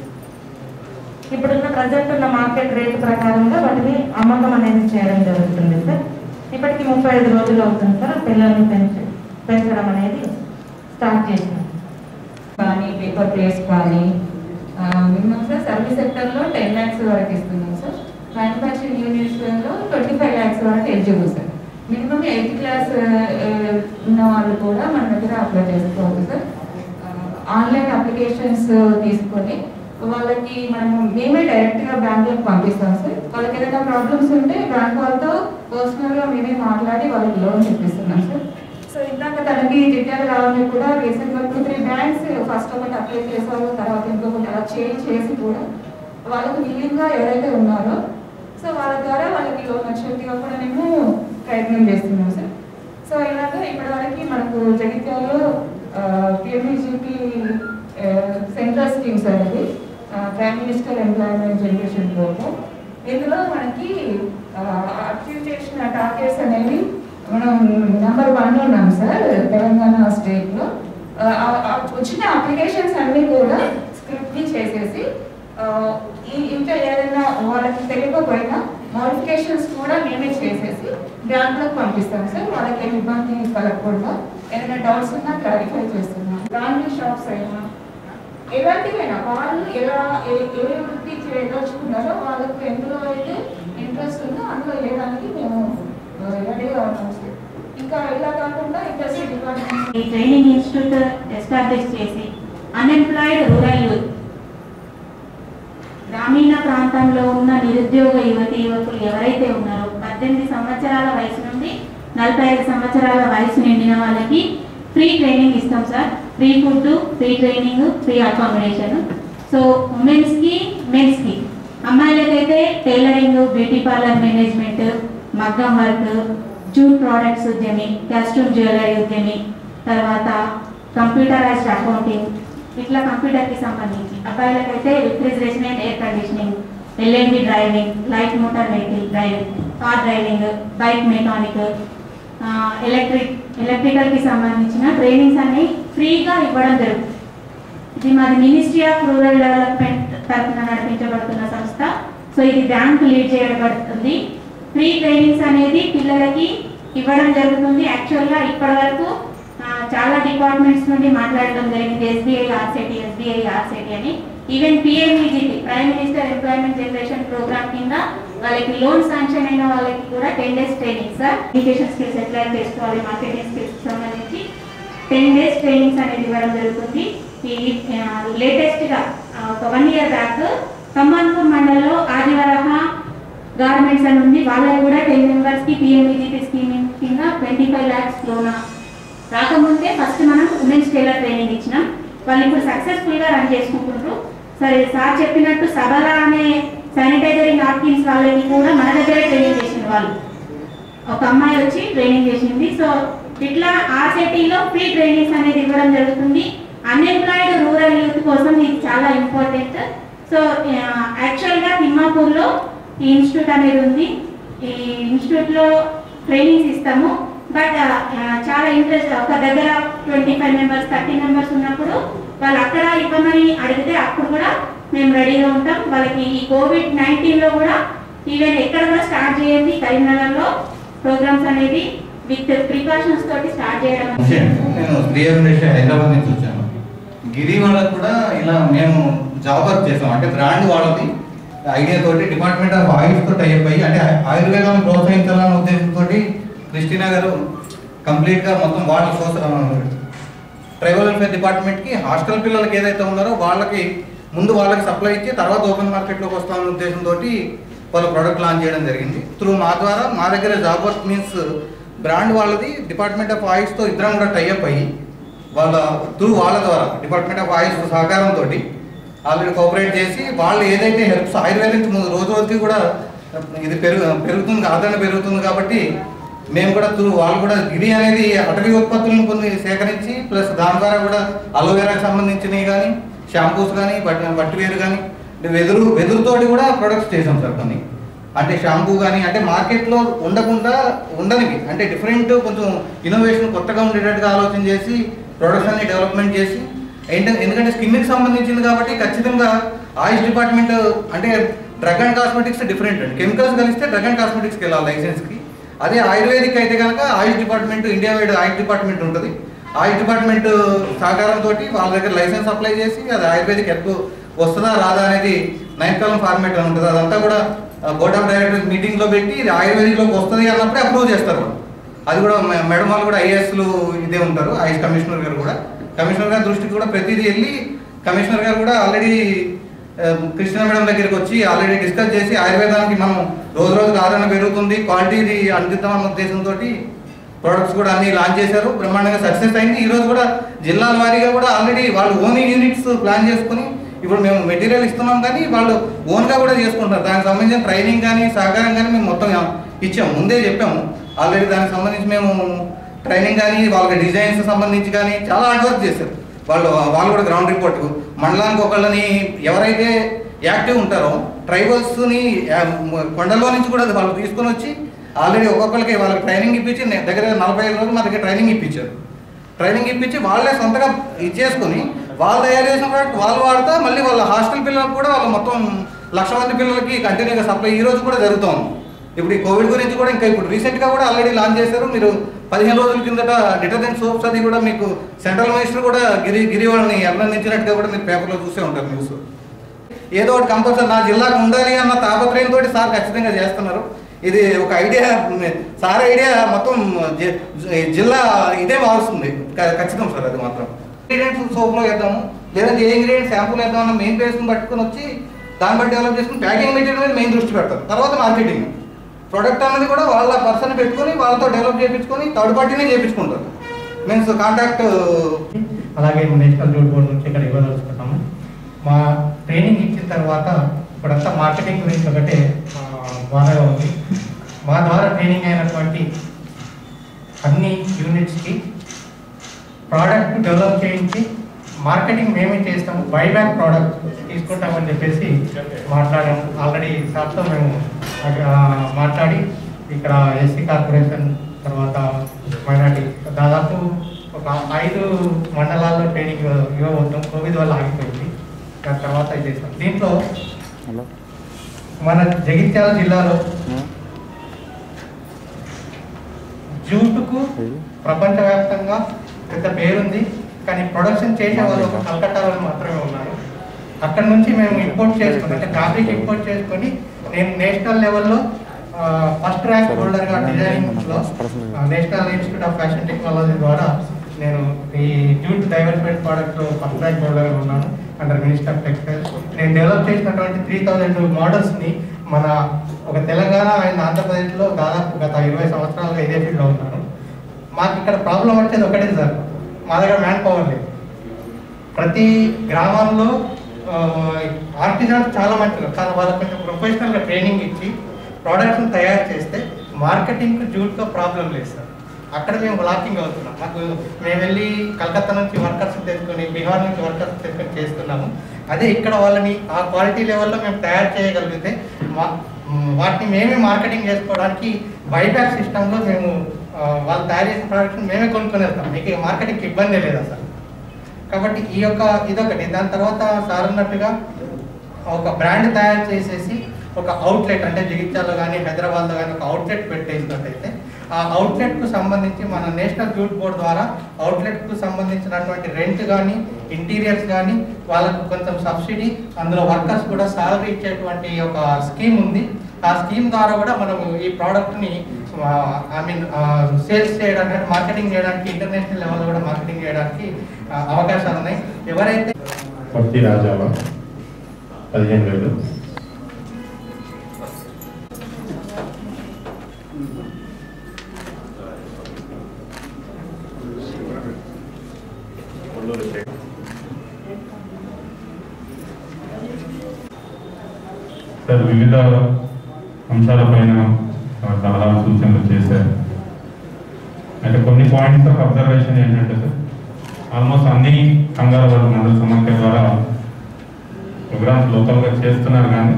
ఇప్పుడున్న ప్రజెంట్ ఉన్న మార్కెట్ రేటు ప్రకారంగా వాటిని అమ్మకం అనేది చేయడం జరుగుతుంది సార్. ఇప్పటికి ముప్పై ఐదు రోజులు అవుతుంది సార్ పిల్లల్ని పెంచి పెంచడం అనేది స్టార్ట్ చేసినాం. కానీ పేపర్ ప్లేట్స్ కానీ మినిమం సార్ సర్వీస్ సెక్టర్లో టెన్ ల్యాక్స్ వరకు ఇస్తున్నాం సార్. మ్యానుఫ్యాక్చరింగ్ యూనిట్స్లో ట్వంటీ ఫైవ్ ల్యాక్స్ వరకు eligible sir. Minimum eighth class ఉన్న వాళ్ళు కూడా మన దగ్గర అప్లై చేసుకోవచ్చు సార్. ఆన్లైన్ అప్లికేషన్స్ తీసుకొని వాళ్ళకి మనము మేమే డైరెక్ట్గా బ్యాంకులకు పంపిస్తాం సార్. వాళ్ళకి ఏదైనా ప్రాబ్లమ్స్ ఉంటే బ్యాంక్ వాళ్ళతో పర్సనల్గా మేమే మాట్లాడి వాళ్ళకి లోన్ ఇప్పిస్తున్నాం సార్. సో ఇందాక తనకి రిటైర్ కావాలని కూడా రీసెంట్గా టూ త్రీ బ్యాంక్స్ ఫస్ట్ ఒకటి అప్లై చేశారు, తర్వాత ఇంకొకటి అలా చేంజ్ చేసి కూడా వాళ్ళకి విల్లింగ్గా ఎవరైతే ఉన్నారో సో వాళ్ళ ద్వారా వాళ్ళకి లోన్ వచ్చేట్టుగా కూడా మేము ప్రయత్నం చేస్తున్నాం సార్. సో ఇలాగ ఇప్పటి వరకు మనకు జగిత్యాలలో పిఎంఈజీపీ సెంట్రల్ స్కీమ్ సార్ అది prime minister employment generation programme. ఇందులో మనకి అచీవ్ చేసిన టార్గెట్స్ అనేవి మనం నెంబర్ వన్ ఉన్నాం సార్ తెలంగాణ స్టేట్లో. వచ్చిన అప్లికేషన్స్ అన్నీ కూడా స్క్రిప్ట్ని చేసేసి ఇంకా ఏదైనా వాళ్ళకి తెలియకపోయినా మోడిఫికేషన్స్ కూడా మేమే చేసేసి బ్యాంకులకు పంపిస్తాం సార్. వాళ్ళకి ఏమి ఇబ్బంది కలగకుండా ఏదైనా డౌట్స్ ఉన్నా క్లారిఫై చేస్తున్నాం. లాండ్రీ షాప్స్ అయినా ఎలాంటివైనా వాళ్ళు ఎలా ఏ ఏ వృత్తి చేయదలుచుకున్నారో వాళ్ళకు ఎందులో అయితే ఇంట్రెస్ట్ ఉందో అందులో వేయడానికి మేము రెడీగా ఉన్నాం సార్. ఇంకా ఇలా కాకుండా ఇండస్ట్రీ డిపార్ట్మెంట్ ఈ ట్రైనింగ్ ఇన్స్టిట్యూట్ ఎస్టాబ్లిష్ చేసి అన్ఎంప్లాయిడ్ రూరల్ యూత్, గ్రామీణ ప్రాంతంలో ఉన్న నిరుద్యోగ యువతి యువకులు ఎవరైతే ఉన్నారో పద్దెనిమిది సంవత్సరాల వయసు నుండి నలభై ఐదు సంవత్సరాల వయసు నిండిన వాళ్ళకి ఫ్రీ ట్రైనింగ్ ఇస్తాం sir. Free food, free training, free accommodation. So ఉమెన్స్కి, మెన్స్కి, అమ్మాయిలకైతే టైలరింగ్, బ్యూటీ పార్లర్ మేనేజ్మెంట్, మగ్గం వర్క్, జూట్ ప్రోడక్ట్స్ ఉద్యమి, కాస్ట్యూమ్ జ్యువెలరీ ఉద్యమి, తర్వాత కంప్యూటరైజ్డ్ అకౌంటింగ్, ఇట్లా కంప్యూటర్కి సంబంధించి. అబ్బాయిలకైతే refrigeration and air conditioning, LMD driving, light motor vehicle driving, car driving, bike mechanic, electric ఎలక్ట్రికల్కి సంబంధించిన ట్రైనింగ్స్ అన్ని ఫ్రీగా ఇవ్వడం జరుగుతుంది. ఇది మాది మినిస్ట్రీ ఆఫ్ రూరల్ డెవలప్మెంట్ తరఫున నడిపించబడుతున్న సంస్థ. సో ఇది బ్యాంక్ లీడ్ చేయబడుతుంది. ఫ్రీ ట్రైనింగ్స్ అనేది పిల్లలకి ఇవ్వడం జరుగుతుంది. యాక్చువల్గా ఇప్పటి వరకు చాలా డిపార్ట్మెంట్స్ నుండి మాట్లాడడం జరిగింది. ఎస్బీఐ ఆర్సెటి, ఎస్బీఐ ఆర్సెటి అని. Even PMEGP, prime minister employment generation programme కింద వాళ్ళకి లోన్ శాంక్షన్ అయిన వాళ్ళకి కూడా ten days training sir. Education skills ఎట్లా చేసుకోవాలి, మార్కెటింగ్ స్కిల్స్ సంబంధించి టెన్ డేస్ ట్రైనింగ్స్ అనేది ఇవ్వడం జరుగుతుంది. ఈ లేటెస్ట్గా ఒక వన్ ఇయర్ బ్యాక్ కమాన్పూర్ మండలంలో ఆదివరహ గార్మెంట్స్ అని ఉంది. వాళ్ళకి కూడా టెన్ మెంబర్స్కి పిఎంఈజీపీ స్కీమ్ కింద ట్వంటీ ఫైవ్ ల్యాక్స్ లోన్ రాకముందే ఫస్ట్ మనం ఉమెన్స్ టైలర్ ట్రైనింగ్ ఇచ్చినాం. వాళ్ళు ఇప్పుడు సక్సెస్ఫుల్గా రన్ చేసుకుంటున్నారు. సరే సార్ చెప్పినట్టు సబలా అనే శానిటైజరింగ్ నాప్కిన్స్ వాళ్ళకి కూడా మన దగ్గరే ట్రైనింగ్ చేసింది. వాళ్ళు ఒక అమ్మాయి వచ్చి ట్రైనింగ్ చేసింది. సో ఇట్లా ఆర్సెటీలో ఫ్రీ ట్రైనింగ్స్ అనేది ఇవ్వడం జరుగుతుంది. అన్ఎంప్లాయిడ్ రూరల్ యూత్ కోసం ఇది చాలా ఇంపార్టెంట్. సో యాక్చువల్గా తిమ్మాపూర్లో ఈ ఇన్స్టిట్యూట్ అనేది ఉంది. ఈ ఇన్స్టిట్యూట్లో ట్రైనింగ్స్ ఇస్తాము. బట్ చాలా ఇంట్రెస్ట్, ఒక దగ్గర twenty five members thirty members ఉన్నప్పుడు వాళ్ళు అక్కడ ఇవ్వమని అడిగితే అప్పుడు కూడా మేము రెడీగా ఉంటాం. వాళ్ళకి ఈ కోవిడ్ నైన్టీన్లో కూడా ఈవెన్ ఎక్కడ కూడా స్టార్ట్ చేయండి, కరీంనగర్లో ప్రోగ్రామ్స్ అనేది విత్ ప్రికాషన్స్ తోటి స్టార్ట్ చేయడం. నేను శ్రీహరి హైదరాబాద్ నుంచి వచ్చాను. గిరి వాళ్ళకు కూడా ఇలా మేము జాబ్ వర్క్ చేసాం. అంటే బ్రాండ్ వాళ్ళది ఐడియా తోటి డిపార్ట్మెంట్ ఆఫ్ ఆయిల్స్ తో టైప్ అయ్యి, అంటే ఆయుర్వేదాన్ని ప్రోత్సహించాలనే ఉద్దేశంతో క్రిస్టినా గారు కంప్లీట్గా మొత్తం వాళ్ళ ట్రైబల్ వెల్ఫేర్ డిపార్ట్మెంట్కి హాస్టల్ పిల్లలకి ఏదైతే ఉన్నారో వాళ్ళకి ముందు వాళ్ళకి సప్లై ఇచ్చి తర్వాత ఓపెన్ మార్కెట్లోకి వస్తామనే ఉద్దేశంతో వాళ్ళ ప్రోడక్ట్ లాంచ్ చేయడం జరిగింది. త్రూ మా ద్వారా మా దగ్గర జాబ్ వర్క్ మీన్స్ బ్రాండ్ వాళ్ళది డిపార్ట్మెంట్ ఆఫ్ ఆయిల్స్తో ఇద్దరం కూడా టైఅప్ అయ్యి వాళ్ళ త్రూ వాళ్ళ ద్వారా డిపార్ట్మెంట్ ఆఫ్ ఆయిల్స్ సహకారంతో ఆల్రెడీ కోఆపరేట్ చేసి వాళ్ళు ఏదైతే హెల్ప్స్ ఆయుర్వేదం రోజు రోజుకి కూడా ఇది పెరుగు పెరుగుతుంది ఆదరణ పెరుగుతుంది కాబట్టి మేము కూడా త్రూ వాళ్ళు కూడా గిరి అనేది అటవీ ఉత్పత్తులను కొన్ని సేకరించి ప్లస్ దాని ద్వారా కూడా అలోవెరాకి సంబంధించినవి కానీ షాంపూస్ కానీ బట్టి బట్టి వేరు కానీ వెదురు వెదురుతోటి కూడా ప్రొడక్ట్స్ చేసాం సార్ కొన్ని. అంటే షాంపూ కానీ అంటే మార్కెట్లో ఉండకుండా ఉండనివి అంటే డిఫరెంట్ కొంచెం ఇన్నోవేషన్ కొత్తగా ఉండేటట్టుగా ఆలోచన చేసి ప్రొడక్ట్స్ అన్ని డెవలప్మెంట్ చేసి ఏంటంటే ఎందుకంటే స్కిన్కి సంబంధించింది కాబట్టి ఖచ్చితంగా ఆయుష్ డిపార్ట్మెంట్ అంటే డ్రగ్ అండ్ కాస్మెటిక్స్ డిఫరెంట్ అండి. కెమికల్స్ కలిస్తే డ్రగ్ అండ్ కాస్మెటిక్స్కి వెళ్ళాలి లైసెన్స్కి. అదే ఆయుర్వేదిక్ అయితే కనుక AYUSH department India wide AYUSH department ఉంటుంది. ఆయుష్ డిపార్ట్మెంట్ సహకారంతో వాళ్ళ దగ్గర లైసెన్స్ అప్లై చేసి అది ఆయుర్వేదిక్ ఎక్కువ వస్తుందా రాదా అనేది నైన్ కాలం ఫార్మేట్ అని ఉంటుంది. అదంతా కూడా బోర్డ్ ఆఫ్ డైరెక్టర్స్ మీటింగ్లో పెట్టి ఇది ఆయుర్వేదిక్లోకి వస్తుంది అన్నప్పుడే అప్రూవ్ చేస్తారు. అది కూడా మేడం వాళ్ళు కూడా ఐఏఎస్లు ఇదే ఉంటారు. ఆయుష్ కమిషనర్ గారు కూడా కమిషనర్ గారి దృష్టికి కూడా ప్రతిదీ వెళ్ళి కమిషనర్ గారు కూడా ఆల్రెడీ కృష్ణ మేడం దగ్గరికి వచ్చి ఆల్రెడీ డిస్కస్ చేసి ఆయుర్వేదానికి మనం రోజు రోజుకి ఆదరణ పెరుగుతుంది క్వాలిటీది అందిద్దామన్న ఉద్దేశంతో ప్రోడక్ట్స్ కూడా అన్ని లాంచ్ చేశారు. బ్రహ్మాండంగా సక్సెస్ అయింది. ఈరోజు కూడా జిల్లాల వారీగా కూడా ఆల్రెడీ వాళ్ళు ఓన్ యూనిట్స్ ప్లాన్ చేసుకుని ఇప్పుడు మేము మెటీరియల్ ఇస్తున్నాం కానీ వాళ్ళు ఓన్గా కూడా చేసుకుంటారు. దానికి సంబంధించిన ట్రైనింగ్ కానీ సహకారం కానీ మేము మొత్తం ఇచ్చాము. ముందే చెప్పాము ఆల్రెడీ దానికి సంబంధించి మేము ట్రైనింగ్ కానీ వాళ్ళకి డిజైన్స్ సంబంధించి కానీ చాలా హార్డ్ వర్క్ చేశారు వాళ్ళు. వాళ్ళు కూడా గ్రౌండ్ రిపోర్ట్ మండలానికి ఒకళ్ళని ఎవరైతే యాక్టివ్ ఉంటారో ట్రైబల్స్ని కొండలో నుంచి కూడా వాళ్ళు తీసుకొని వచ్చి ఆల్రెడీ ఒక్కొక్కరికి వాళ్ళకి ట్రైనింగ్ ఇప్పించి దగ్గర నలభై ఐదు రోజులు మా దగ్గర ట్రైనింగ్ ఇప్పించారు. ట్రైనింగ్ ఇప్పించి వాళ్ళే సొంతగా ఇచ్చేసుకొని వాళ్ళు తయారు చేసిన ప్రోడక్ట్ వాళ్ళు వాడితే మళ్ళీ వాళ్ళ హాస్టల్ పిల్లలకు కూడా వాళ్ళ మొత్తం లక్ష మంది పిల్లలకి కంటిన్యూగా సప్లై ఈ రోజు కూడా జరుగుతుంది. ఇప్పుడు ఈ కోవిడ్ గురించి కూడా ఇంకా ఇప్పుడు రీసెంట్గా కూడా ఆల్రెడీ లాంచ్ చేశారు. మీరు పదిహేను రోజుల కిందట డిటర్జెంట్ సోప్స్ అది కూడా మీకు సెంట్రల్ మినిస్టర్ కూడా గిరి గిరి వాళ్ళని అభినందించినట్టుగా కూడా మీరు పేపర్లో చూసే ఉంటారు న్యూస్. ఏదో ఒకటి కంపల్సరీ నా జిల్లాకు ఉండాలి అన్న తాపత్రయంతో సార్ ఖచ్చితంగా చేస్తున్నారు. ఇది ఒక ఐడియా, సార్ ఐడియా మొత్తం జిల్లా ఇదే మారుస్తుంది ఖచ్చితం సార్. అది మాత్రం ఇంగ్రీడియంట్స్ సోప్లో వేద్దాము, లేదంటే ఏ ఇంగ్రీడియంట్ శాంపుల్ వేద్దామన్న మెయిన్ బేస్ని పట్టుకొని వచ్చి దాన్ని బట్టి డెవలప్ చేసుకుని ప్యాకింగ్ మెటీరియల్ మీద మెయిన్ దృష్టి పెడతారు. తర్వాత మార్కెటింగ్ ప్రొడక్ట్ అనేది కూడా వాళ్ళ పర్సన్ పెట్టుకొని వాళ్ళతో డెవలప్ చేయించుకొని థర్డ్ పార్టీనే చేయించుకుంటారు. Means contact. అలాగే నేషనల్ జూట్ బోర్డు నుంచి ఇక్కడ ఇవ్వదలుచుకుంటాము. మా ట్రైనింగ్ ఇచ్చిన తర్వాత ఇప్పుడంతా మార్కెటింగ్ గురించి ఒకటే బాగా ఉంది. మా ద్వారా ట్రైనింగ్ అయినటువంటి అన్ని యూనిట్స్కి ప్రోడక్ట్ డెవలప్ చేయించి మార్కెటింగ్ మేమే చేస్తాము, బైబ్యాక్ ప్రోడక్ట్ తీసుకుంటామని చెప్పేసి మాట్లాడాము. ఆల్రెడీ సార్తో మేము మాట్లాడి ఇక్కడ ఎస్సీ కార్పొరేషన్ తర్వాత మైనార్టీ దాదాపు ఒక ఐదు మండలాల్లో ట్రైనింగ్ ఇవ్వబోతాం. కోవిడ్ వల్ల ఆగిపోయింది, దాని తర్వాత ఇది చేస్తాం. దీంట్లో మన జగిత్యాల జిల్లాలో జూటుకు ప్రపంచవ్యాప్తంగా పెద్ద పేరుంది, కానీ ప్రొడక్షన్ చేసే వాళ్ళు ఒక కలకట్టాలో మాత్రమే ఉన్నారు. అక్కడ నుంచి మేము ఇంపోర్ట్ చేసుకుని అంటే ఫ్యాబ్రిక్ ఇంపోర్ట్ చేసుకొని నేను నేషనల్ లెవెల్లో ఫస్ట్ ర్యాంక్ హోల్డర్గా డిజైనింగ్లో national institute of fashion technology ద్వారా నేను ఈ జూట్ డైవర్సిఫైడ్ ప్రోడక్ట్లో ఫస్ట్ ర్యాంక్ హోల్డర్గా ఉన్నాను అండర్ మినిస్టర్ ఆఫ్ టెక్స్టైల్స్. నేను డెవలప్ చేసినటువంటి త్రీ థౌజండ్ మోడల్స్ని మన ఒక తెలంగాణ అండ్ ఆంధ్రప్రదేశ్లో దాదాపు గత ఇరవై సంవత్సరాలుగా ఇదే ఫీల్డ్లో ఉన్నాను. మాకు ఇక్కడ ప్రాబ్లం వచ్చేది ఒకటే సార్, మా దగ్గర మ్యాన్ పవర్ లేదు. ప్రతి గ్రామాల్లో ఆర్టిజన్స్ చాలా మంచిగా చాలా వాళ్ళకి కొంచెం ప్రొఫెషనల్గా ట్రైనింగ్ ఇచ్చి ప్రోడక్ట్స్ని తయారు చేస్తే మార్కెటింగ్ జూట్తో ప్రాబ్లం లేదు సార్. అక్కడ మేము లాకింగ్ అవుతున్నాం. మాకు మేము వెళ్ళి కలకత్తా నుంచి వర్కర్స్ తెచ్చుకొని బీహార్ నుంచి వర్కర్స్ తెచ్చుకొని చేస్తున్నాము. అదే ఇక్కడ వాళ్ళని ఆ క్వాలిటీ లెవెల్లో మేము తయారు చేయగలిగితే మా వాటిని మేమే మార్కెటింగ్ చేసుకోవడానికి బైబ్యాక్ సిస్టంలో మేము వాళ్ళు తయారు చేసిన ప్రోడక్ట్ని మేమే కొనుక్కొనేస్తాం. మీకు మార్కెటింగ్కి ఇబ్బంది లేదా సార్. కాబట్టి ఈ యొక్క ఇదొకటి. దాని తర్వాత సార్ అన్నట్టుగా ఒక బ్రాండ్ తయారు చేసేసి ఒక అవుట్లెట్ అంటే జగిత్యాలలో కానీ హైదరాబాద్లో కానీ ఒక అవుట్లెట్ పెట్టేసినట్టయితే ఆ అవుట్లెట్కు సంబంధించి మన నేషనల్ జూట్ బోర్డు ద్వారా అవుట్లెట్కు సంబంధించినటువంటి రెంట్ కానీ ఇంటీరియర్స్ కానీ వాళ్ళకు కొంచెం సబ్సిడీ, అందులో వర్కర్స్ కూడా సాలరీ ఇచ్చేటువంటి ఒక స్కీమ్ ఉంది. ఆ స్కీమ్ ద్వారా కూడా మనం ఈ ప్రోడక్ట్ని ఐ మీన్ సేల్స్ చేయడానికి మార్కెటింగ్ చేయడానికి ఇంటర్నేషనల్ లెవెల్లో కూడా మార్కెటింగ్ చేయడానికి అవకాశాలు ఉన్నాయి. ఎవరైతే పత్తి రాజావా పదిహేను వేలు సార్ వివిధ అంశాలపైన సలహాలు సూచనలు చేశారు. అంటే కొన్ని పాయింట్స్ ఆఫ్ అబ్జర్వేషన్ ఏంటంటే సార్ ఆల్మోస్ట్ అన్ని కంగారు మండల సమాఖ్య ద్వారా ప్రోగ్రామ్స్ లోకల్గా చేస్తున్నారు, కానీ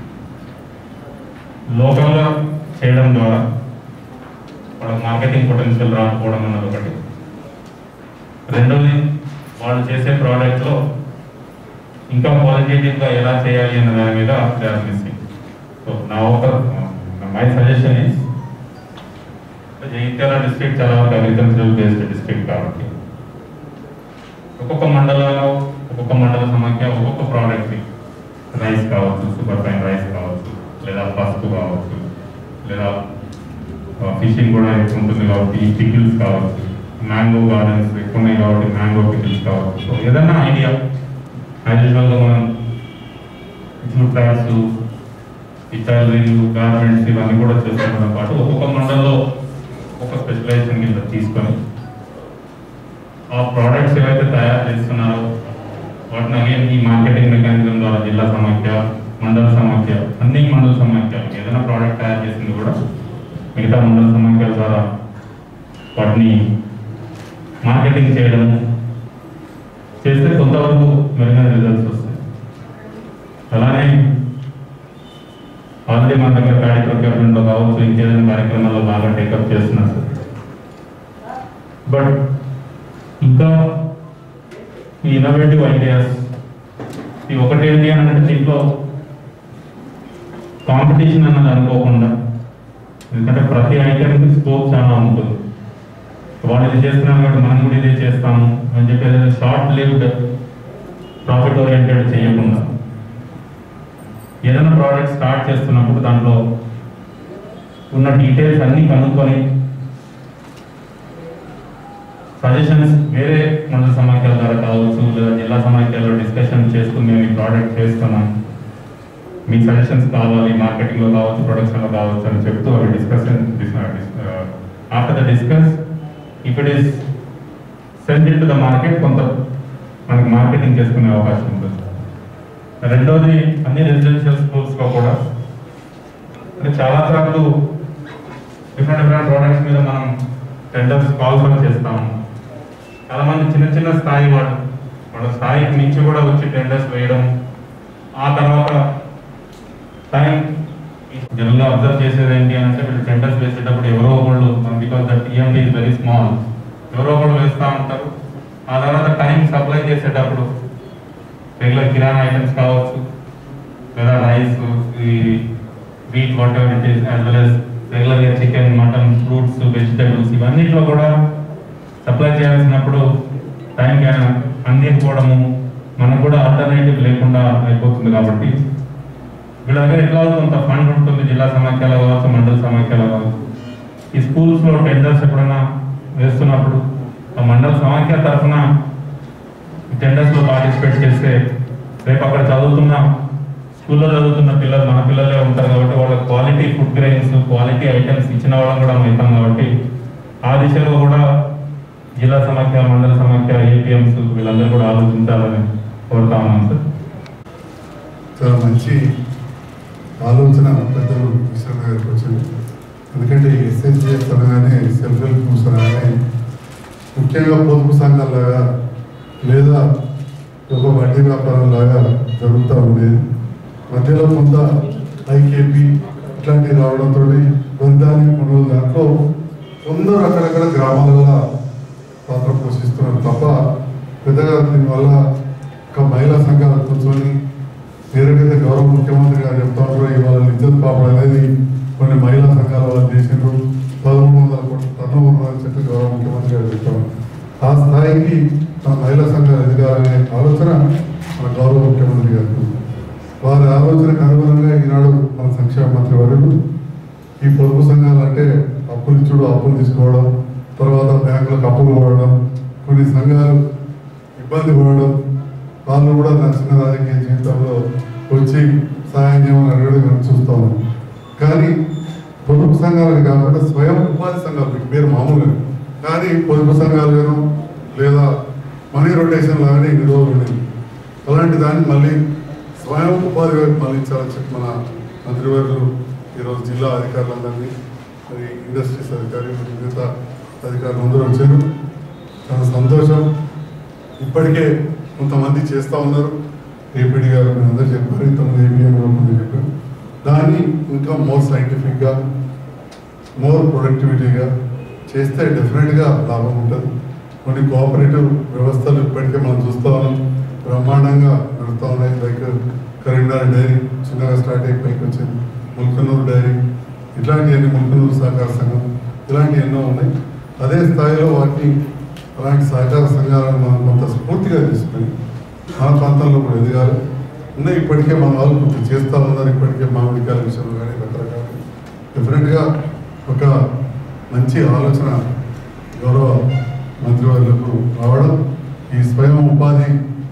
లోకల్గా చేయడం ద్వారా వాళ్ళకి మార్కెటింగ్ పొటెన్షియల్ రాకపోవడం అన్నది ఒకటి. రెండోది వాళ్ళు చేసే ప్రోడక్ట్లో ఇంకా క్వాలిటేటివ్గా ఎలా చేయాలి అన్న దాని మీద దే ఆర్ మిస్సింగ్. సో నా ఒక my suggestion is Jagtial district చాలా వరకు అగ్రికల్చరల్ బేస్డ్ డిస్ట్రిక్ట్ కాబట్టి ఒక్కొక్క మండలంలో ఒక్కొక్క మండల సమాఖ్య ఒక్కొక్క ప్రోడక్ట్ని రైస్ కావచ్చు, సూపర్ ఫైన్ రైస్ కావచ్చు, లేదా పసుపు కావచ్చు, లేదా ఫిషింగ్ కూడా ఎక్కువ ఉంటుంది కాబట్టి పికిల్స్ కావచ్చు, మ్యాంగో గార్డెన్స్ ఎక్కువ ఉన్నాయి కాబట్టి మ్యాంగో పికిల్స్ కావచ్చు. సో ఏదైనా ఐడియా యాజువల్గా మనం జూట్ బ్యాగ్స్, ఈ టైలరింగ్, గార్మెంట్స్ ఇవన్నీ కూడా చేసుకోవడంతో పాటు ఒక్కొక్క మండలంలో ఒక స్పెషలైజేషన్ కింద తీసుకొని ఆ ప్రోడక్ట్స్ ఏవైతే తయారు చేస్తున్నారో వాటిని అగైన్ ఈ మార్కెటింగ్ మెకానిజం ద్వారా జిల్లా సమాఖ్య, మండల సమాఖ్య, అన్ని మండల సమాఖ్యలు ఏదైనా ప్రోడక్ట్ తయారు చేసింది కూడా మిగతా మండల సమాఖ్యల ద్వారా వాటిని మార్కెటింగ్ చేయడం, చేస్తే కొంతవరకు మెరుగైన రిజల్ట్స్ వస్తాయి. అలానే ఆల్రెడీ మన దగ్గర ప్యాడీ ప్రొక్యూర్మెంట్లో కావచ్చు, ఇంకేదైనా కార్యక్రమాల్లో బాగా టేకప్ చేస్తున్నారు సార్. బట్ ఇంకా ఈ ఇన్నోవేటివ్ ఐడియాస్ ఈ ఒకటి ఏంటి అని అంటే దీంట్లో కాంపిటీషన్ అన్నది అనుకోకుండా, ఎందుకంటే ప్రతి ఐటెంకి స్కోప్ చాలా ఉంటుంది. వాళ్ళు ఇది చేస్తున్నాం కాబట్టి మనం కూడా ఇదే చేస్తాము అని చెప్పి షార్ట్ లివ్డ్ ప్రాఫిట్ ఓరియంటెడ్ చేయకుండా ఏదైనా ప్రోడక్ట్ స్టార్ట్ చేస్తున్నప్పుడు దాంట్లో ఉన్న డీటెయిల్స్ అన్నీ కనుక్కొని సజెషన్స్ వేరే మండల సమాఖ్యల ద్వారా కావచ్చు లేదా జిల్లా సమాఖ్యలో డిస్కషన్ చేసుకుని మేము ఈ ప్రోడక్ట్ చేస్తున్నాం, మీ సజెషన్స్ కావాలి, మార్కెటింగ్లో కావచ్చు, ప్రొడక్షన్లో కావచ్చు అని చెప్తూ అవి discussion after the discuss if it is send into the market కొంత మనకి మార్కెటింగ్ చేసుకునే అవకాశం ఉంటుంది. రెండోది అన్ని రెసిడెన్షియల్ స్కూల్స్లో కూడా అంటే చాలా సార్లు డిఫరెంట్ డిఫరెంట్ ప్రోడక్ట్స్ మీద మనం టెండర్స్ కాల్స్ కూడా చేస్తాము. చాలామంది చిన్న చిన్న స్థాయి వాళ్ళు వాళ్ళ స్థాయికి మించి కూడా వచ్చి టెండర్స్ వేయడం, ఆ తర్వాత టైం జనరల్గా అబ్జర్వ్ చేసేది ఏంటి అంటే వీళ్ళు టెండర్స్ వేసేటప్పుడు ఎవరో ఒకళ్ళు because that EMD is very small ఎవరో ఒకళ్ళు వేస్తూ ఉంటారు. ఆ తర్వాత టైం సప్లై చేసేటప్పుడు రెగ్యులర్ కిరాణా ఐటమ్స్ కావచ్చు లేదా రైస్, ఈ wheat whatever it is as well as రెగ్యులర్గా చికెన్, మటన్, ఫ్రూట్స్, వెజిటేబుల్స్ ఇవన్నిట్లో కూడా సప్లై చేయాల్సినప్పుడు టైంకి అందించుకోవడము మనకు కూడా ఆల్టర్నేటివ్ లేకుండా అయిపోతుంది. కాబట్టి వీళ్ళ దగ్గర ఎట్లా కొంత ఫండ్ ఉంటుంది, జిల్లా సమాఖ్యలో కావచ్చు, మండల సమాఖ్యలో కావచ్చు. ఈ స్కూల్స్లో టెండర్స్ ఎప్పుడైనా వేస్తున్నప్పుడు ఆ మండల సమాఖ్య తరఫున టెండర్స్లో పార్టిసిపేట్ చేస్తే రేపు అక్కడ చదువుతున్న స్కూల్లో చదువుతున్న పిల్లలు మన పిల్లలే ఉంటారు కాబట్టి వాళ్ళ quality food grains, quality items ఇచ్చిన వాళ్ళని కూడా మనం ఇస్తాం. కాబట్టి ఆ దిశలో కూడా జిల్లా సమాఖ్య, మండల సమాఖ్య, ఏపీఎంస్ వీళ్ళందరూ కూడా ఆలోచించాలని కోరుతా ఉన్నాం సార్. చాలా మంచి ఆలోచన పెద్దలు విశ్వనాథ్ గారికి వచ్చింది. ఎందుకంటే ఎస్ఎస్జిఎస్ అనగానే సెల్ఫ్ హెల్ప్ గ్రూప్స్ అనగానే ముఖ్యంగా పొదుపు సంఘాలలాగా లేదా ఒక వడ్డీ వ్యాపారం లాగా జరుగుతూ ఉండేది. మధ్యలో కొంత ఐకేపీ ఇట్లాంటివి రావడంతో వరిధాన్యం కొనుగోలు దాంట్లో కొందరు అక్కడక్కడ గ్రామాలలో పాత్ర పోషిస్తున్నారు తప్ప పెద్దగా దీనివల్ల ఒక మహిళా సంఘాలు కూర్చొని నేరుగైతే గౌరవ ముఖ్యమంత్రి గారు చెప్తా ఉంటారు ఇవాళ ఇజ్జత్ పాపం అనేది కొన్ని మహిళా సంఘాల వాళ్ళు చేసిండ్రు, పదమూడు వందల కోట్ల టర్న్ ఓవర్ అని చెప్పి గౌరవ ముఖ్యమంత్రి గారు చెప్తాం. ఆ స్థాయికి మన మహిళా సంఘాలు ఎదగాలనే ఆలోచన మన గౌరవ ముఖ్యమంత్రి గారు. వారి ఆలోచనకు అనుగుణంగా ఈనాడు మన సంక్షేమ మంత్రి వర్యులు ఈ పొదుపు సంఘాలు అంటే అప్పులు ఇచ్చుడు, అప్పులు తీసుకోవడం, తర్వాత బ్యాంకులకు అప్పులు పోవడం, కొన్ని సంఘాలు ఇబ్బంది పడడం, వాళ్ళు కూడా నా చిన్న రాజకీయ జీవితంలో వచ్చి సహాయం చేయమని అడగడం మేము చూస్తా ఉన్నాం. కానీ పొదుపు సంఘాలకు కాకుండా స్వయం ఉపాధి సంఘాలు పేరు మామూలుగా, కానీ పొదుపు సంఘాలుగాను లేదా మనీ రొటేషన్ లాగానే ఇన్ని రోజులు ఉండేది. అలాంటి దాన్ని మళ్ళీ స్వయం ఉపాధి వైపు మళ్ళించాలని చెప్పి మన మంత్రివర్యులు ఈరోజు జిల్లా అధికారులందరినీ, మరి ఇండస్ట్రీస్ అధికారులు, మిగతా అధికారులు అందరూ వచ్చారు. చాలా సంతోషం. ఇప్పటికే కొంతమంది చేస్తూ ఉన్నారు. ఏపీడీ గారు మీరు అందరూ చెప్పారు, ఇంతమంది ఏపీఎం ముందు చెప్పారు. దాన్ని ఇంకా మోర్ సైంటిఫిక్గా, మోర్ ప్రొడక్టివిటీగా చేస్తే డెఫినెట్గా లాభం ఉంటుంది. కొన్ని కోఆపరేటివ్ వ్యవస్థలు ఇప్పటికే మనం చూస్తూ ఉన్నాం, బ్రహ్మాండంగా నడుస్తూ ఉన్నాయి. లైక్ కరీంనగర్ డైరీ చిన్నగా స్టార్ట్ అయ్యి పైకి వచ్చింది, ముల్కనూరు డైరీ, ఇట్లాంటివన్నీ ముల్కనూరు సహకార సంఘం, ఇలాంటివి ఎన్నో ఉన్నాయి. అదే స్థాయిలో వాటిని అలాంటి సహకార సంఘాలను మనం కొంత స్ఫూర్తిగా తీసుకుని మన ప్రాంతంలో కూడా ఎదగాలి. ఉన్నాయి ఇప్పటికే మన వాళ్ళు కొంచెం చేస్తూ ఉన్నారు. ఇప్పటికే మామిడికాయల విషయంలో కానీ రకరకాల డెఫినెట్గా ఒక మంచి ఆలోచన గౌరవ మంత్రివర్యులకు రావడం, ఈ స్వయం ఉపాధి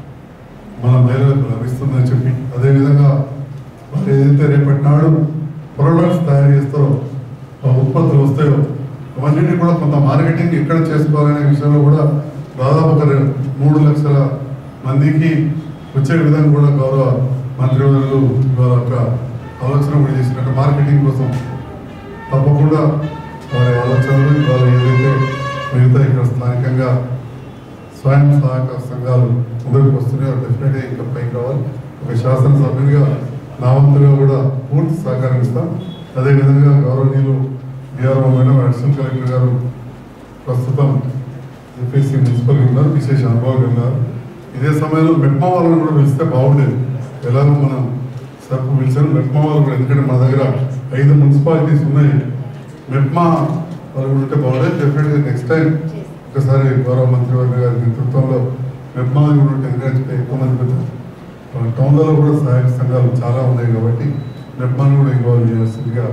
మన మహిళలకు లభిస్తుందని చెప్పి, అదేవిధంగా వాళ్ళు ఏదైతే రేపటి నాడు ప్రొడక్ట్స్ తయారు చేస్తారో, ఉత్పత్తులు వస్తాయో అవన్నింటినీ కూడా కొంత మార్కెటింగ్ ఎక్కడ చేసుకోవాలనే విషయంలో కూడా దాదాపు ఒక మూడు లక్షల మందికి వచ్చే విధంగా కూడా గౌరవ మంత్రివర్యులు ఇవాళ ఒక ఆలోచన కూడా చేసినట్టు మార్కెటింగ్ కోసం తప్పకుండా వారి ఆలోచనలు ఇవాళ ఏదైతే మిగతా ఇక్కడ స్థానికంగా స్వయం సహాయక సంఘాలు ముందుకు వస్తున్నాయో డెఫినెట్గా ఇంకా పైకి రావాలి. ఒక శాసనసభ్యునిగా నా వంతుగా కూడా పూర్తి సహకారం ఇస్తాం. అదేవిధంగా గౌరవనీయులు డిఆర్ఓ మేడం, అడిషనల్ కలెక్టర్ గారు ప్రస్తుతం ఎఫ్ఎస్సి మున్సిపల్ ఉన్నారు, విశేష అనుభవం ఉన్నారు. ఇదే సమయంలో మెట్మా వాళ్ళని కూడా పిలిస్తే బాగుండేది. ఎలాగో మనం సరుకు పిలిచాను మెట్మా వాళ్ళు కూడా, ఎందుకంటే మా దగ్గర ఐదు మున్సిపాలిటీస్ ఉన్నాయి. మెట్మా వాళ్ళు కూడా ఉంటే బాగుండేది. డెఫినెట్గా నెక్స్ట్ టైం ఒకసారి గౌరవ మంత్రివర్గ గారి నేతృత్వంలో మెట్మా కూడా ఉంటే, ఎందుకంటే ఎక్కువ మంది పెద్ద టౌన్లలో కూడా సహాయక సంఘాలు చాలా ఉన్నాయి కాబట్టి మెట్మాను కూడా ఇన్వాల్వ్ చేయాల్సిందిగా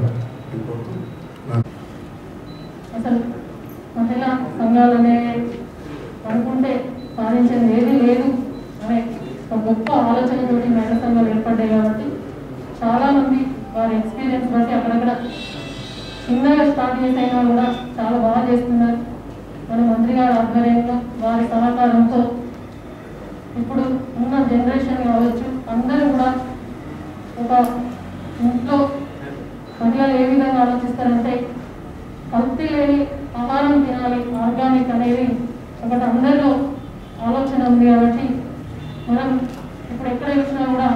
అసలు మహిళా సంఘాలనే అనుకుంటే సాధించేది ఏది లేదు అనే ఒక గొప్ప ఆలోచనతోటి మహిళా సంఘాలు ఏర్పడ్డాయి కాబట్టి చాలామంది వారి ఎక్స్పీరియన్స్ బట్టి అక్కడక్కడ చిన్నగా స్టార్ట్ చేసైనా కూడా చాలా బాగా చేస్తున్నారు. మన మంత్రి గారి ఆధ్వర్యంలో వారి సహకారంతో ఇప్పుడు ఉన్న జనరేషన్ కావచ్చు అందరూ కూడా ఒక ఇంట్లో మహిళలు ఏ విధంగా ఆలోచిస్తారంటే కల్తీ లేని ఆహారం తినాలి, ఆర్గానిక్ అనేది ఒకటి అందరిలో ఆలోచన ఉంది కాబట్టి మనం ఇప్పుడు ఎక్కడ చూసినా కూడా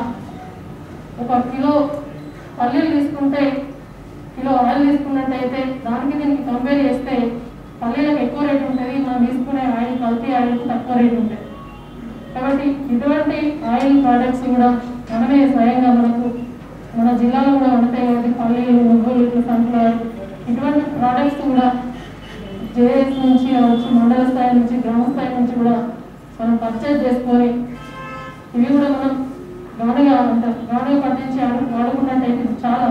ఒక కిలో పల్లీలు తీసుకుంటే కిలో ఆయిల్ తీసుకున్నట్టయితే దానికి దీనికి కంపేర్ చేస్తే పల్లీలకు ఎక్కువ రేటు ఉంటుంది, మనం తీసుకునే ఆయిల్ కల్తీ ఆయిల్కి తక్కువ రేటు ఉంటుంది. కాబట్టి ఇటువంటి ఆయిల్ ప్రోడక్ట్స్ కూడా మనమే స్వయంగా మనకు మన జిల్లాలో కూడా ఉంటాయి కాబట్టి పల్లీలు, నువ్వులు, ఇట్లా సన్ఫ్లవర్ ఇటువంటి ప్రోడక్ట్స్ కూడా జేఎస్ నుంచి కావచ్చు, మండల స్థాయి నుంచి, గ్రామ స్థాయి నుంచి కూడా మనం పర్చేజ్ చేసుకొని ఇవి కూడా మనం గాడిగా అంటారు గాడిగా పట్టించి వాడుకున్నట్టయితే చాలా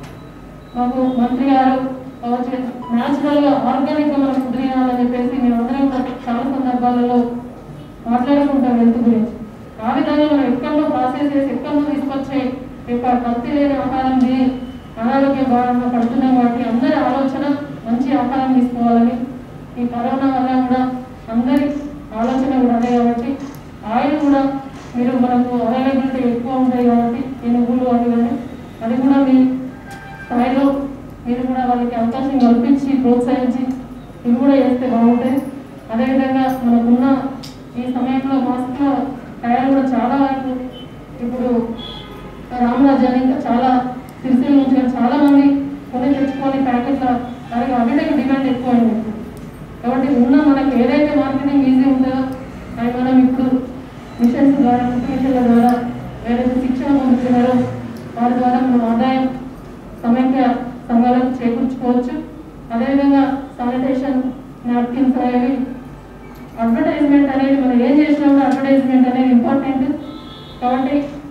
మాకు మంత్రి గారు కావచ్చు న్యాచురల్గా ఆర్గానిక్గా మనం ఫుడ్ తినాలని చెప్పేసి మేమందరం కూడా చాలా సందర్భాలలో మాట్లాడుకుంటాం హెల్త్ గురించి. ఆ విధంగా మనం ఎక్కడో ప్రాసెస్ చేసి ఎక్కడో తీసుకొచ్చే యొక్క కల్తీ లేని ఆహారం తిని అనారోగ్య భారంగా పడుతున్నాం కాబట్టి అందరి ఆలోచన మంచి ఆహారం తీసుకోవాలని, ఈ కరోనా వల్ల కూడా అందరి ఆలోచన కూడా అదే కాబట్టి ఆయిల్ కూడా మీరు మనకు అవైలబిలిటీ ఎక్కువ ఉంటాయి కాబట్టి ఈ నువ్వులు అవి కానీ అది కూడా మీ స్థాయిలో మీరు కూడా వాళ్ళకి అవకాశం కల్పించి ప్రోత్సహించి ఇవి కూడా చేస్తే బాగుంటాయి. అదేవిధంగా మనకున్న ఈ సమయంలో మాస్క్ల తయారు కూడా చాలా వరకు ఇప్పుడు రామరాజ్యాన్ని ఇంకా చాలా సిరిసిల నుంచి చాలా మంది కొని తెచ్చుకొని ప్యాకెట్ల అలాగే అవిటికి డిమాండ్ ఎక్కువ అయింది. కాబట్టి ఉన్న మనకు ఏదైతే మార్కెటింగ్ ఈజీ ఉంటుందో అవి మనం ఇప్పుడు మిషన్స్ ద్వారా మిషన్ల ద్వారా ఏదైతే శిక్షణ పొందుతున్నారో వారి ద్వారా మనం ఆదాయం సమైక్య సంఘాలకు చేకూర్చుకోవచ్చు. అదేవిధంగా శానిటేషన్ నాప్కిన్స్ అనేవి అడ్వర్టైజ్మెంట్ అనేది మనం ఏం చేసినా కూడా అడ్వర్టైజ్మెంట్ అనేది ఇంపార్టెంట్ కాబట్టి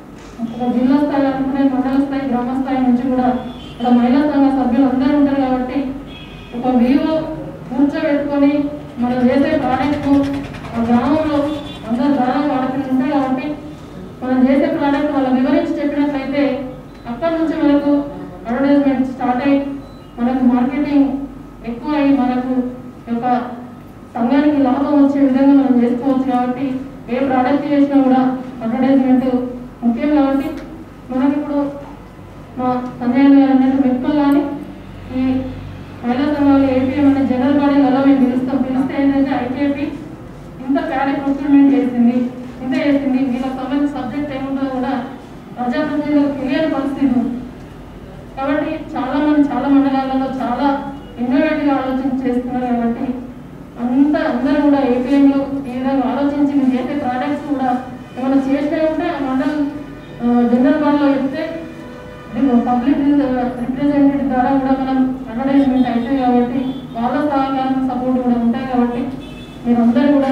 ఒక జిల్లా స్థాయి అనుకునే మండల స్థాయి, గ్రామ స్థాయి నుంచి కూడా ఇక్కడ మహిళా సంఘ సభ్యులు అందరూ ఉంటారు కాబట్టి ఒక వీవో కూర్చోబెట్టుకొని మనం చేసే ప్రోడక్ట్ ఆ గ్రామంలో అందరూ దాదాపు వాడుతూ ఉంటాయి కాబట్టి మనం చేసే ప్రోడక్ట్ వాళ్ళ వివరించి చెప్పినట్లయితే అక్కడి నుంచి మనకు అడ్వర్టైజ్మెంట్ స్టార్ట్ అయ్యి మనకు మార్కెటింగ్ ఎక్కువ అయ్యి మనకు యొక్క సంఘానికి లాభం వచ్చే విధంగా మనం చేసుకోవచ్చు. కాబట్టి ఏ ప్రోడక్ట్ చేసినా కూడా అడ్వర్టైజ్మెంట్ ముఖ్యం. కాబట్టి మనకి ఇప్పుడు మా సంజయ్ గారు అన్నట్టు మెట్కల్ కానీ ఈ మహిళా సంఘాలు ఏపీఎం అనే జనరల్ బాడీలలో మేము పిలుస్తాం. పిలిస్తే ఏంటంటే ఐకేపీ ఇంత ప్యాడీ ప్రొక్యూర్మెంట్ చేసింది, ఇంత చేసింది, వీళ్ళకి సంబంధించిన సబ్జెక్ట్ ఏముంటుందో కూడా ప్రజాప్రతినిధులకు తెలియని పరిస్థితి ఉంది. కాబట్టి చాలా మంది చాలా మండలాలలో చాలా ఇన్నోవేటివ్గా ఆలోచన చేస్తున్నారు. కాబట్టి అంతా అందరూ కూడా ఏపీఎంలో ఈ విధంగా ఆలోచించి మీరు చేసే ప్రోడక్ట్స్ కూడా ఏమైనా చేసినా ఉంటే ఆ మండల్ జనరల్ బాడీలో చెప్తే పబ్లిక్ రిప్రజెంటేటివ్ ద్వారా కూడా మనం అడ్వర్టైజ్మెంట్ అవుతాయి కాబట్టి వాళ్ళ సహకారం సపోర్ట్ కూడా ఉంటాయి. కాబట్టి మీరందరూ కూడా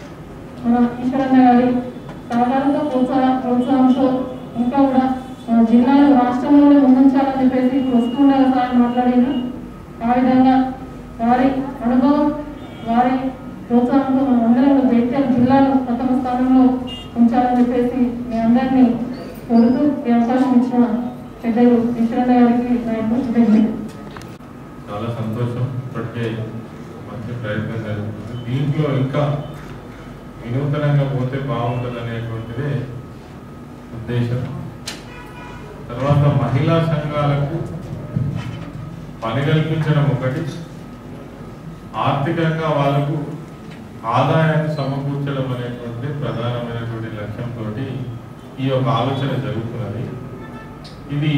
మన ఈశ్వరన్న గారి సహకారంతో ప్రోత్సాహ ప్రోత్సాహంతో ఇంకా కూడా మన జిల్లాలో రాష్ట్రంలోనే ముందుంచాలని చెప్పేసి ఇప్పుడు వస్తుండగా సార్ మాట్లాడినారు. ఆ విధంగా వారి అనుభవం వారి ప్రోత్సాహంతో మనం అందరం జగిత్యాల జిల్లాలో ప్రథమ స్థానంలో ఉంచాలని చెప్పేసి మీ అందరినీ కోరుతూ ఈ అవకాశం ఇచ్చిన పెద్దలు ఈశ్వరన్న గారికి చాలా సంతోషం. ఇప్పటికే మంచి ప్రయత్నం జరుగుతుంది. దీంట్లో ఇంకా వినూతనంగా పోతే బాగుంటుంది అనేటువంటిదే ఉద్దేశం. తర్వాత మహిళా సంఘాలకు పని కల్పించడం ఒకటి, ఆర్థికంగా వాళ్ళకు ఆదాయాన్ని సమకూర్చడం అనేటువంటి ప్రధానమైనటువంటి ఈ యొక్క ఆలోచన జరుగుతున్నది. ఇది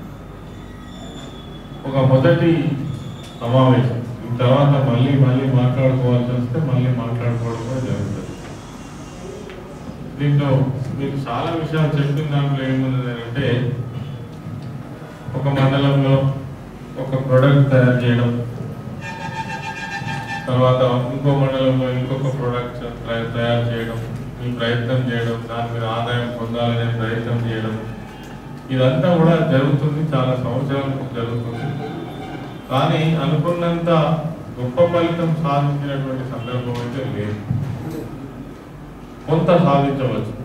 ఒక మొదటి సమావేశం. ఈ తర్వాత మళ్ళీ మళ్ళీ మాట్లాడుకోవాల్సి వస్తే మళ్ళీ మాట్లాడుకోవడం కూడా జరుగుతుంది. దీంట్లో మీకు చాలా విషయాలు చెప్పిన దాంట్లో ఏముంది అంటే, ఒక మండలంలో ఒక ప్రోడక్ట్ తయారు చేయడం, తర్వాత ఇంకో మండలంలో ఇంకొక ప్రోడక్ట్ తయారు చేయడం, ఈ ప్రయత్నం చేయడం, దాని మీద ఆదాయం పొందాలనే ప్రయత్నం చేయడం, ఇదంతా కూడా జరుగుతుంది. చాలా సంవత్సరాలకు జరుగుతుంది. కానీ అనుకున్నంత గొప్ప ఫలితం సాధించినటువంటి సందర్భం అయితే లేదు. కొంత సాధించవచ్చు.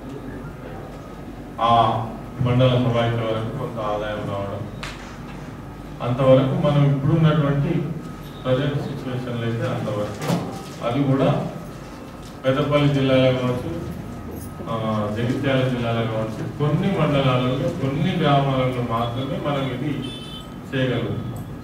ఆ మండల సభాయిక వరకు కొంత ఆదాయం రావడం, అంతవరకు మనం ఇప్పుడున్నటువంటి ప్రజెంట్ సిచ్యువేషన్లో అయితే అంతవరకు. అది కూడా పెద్దపల్లి జిల్లాలో కావచ్చు, జగిత్యాల జిల్లాలో కావచ్చు, కొన్ని మండలాలలో కొన్ని గ్రామాలలో మాత్రమే మనం ఇది చేయగలుగుతాం.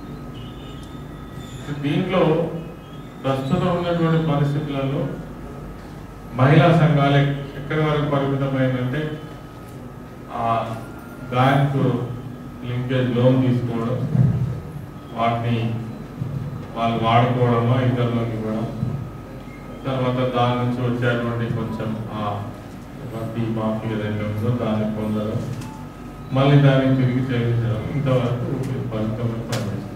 దీంట్లో ప్రస్తుతం ఉన్నటువంటి పరిస్థితులలో మహిళా సంఘాలు ఎక్కడి వరకు పరిమితమైందంటే ఆ బ్యాంకు లింకేజ్ లోన్ తీసుకోవడం, వాటిని వాళ్ళు వాడుకోవడమో ఇతరులకు ఇవ్వడం, తర్వాత దాని నుంచి వచ్చేటువంటి కొంచెం ఆ వడ్డీ మాఫీ ఏదైతే ఉందో దాన్ని పొందడం, మళ్ళీ దాన్ని తిరిగి చెల్లించడం, ఇంతవరకు ఫలితంలో పనిచేస్తారు.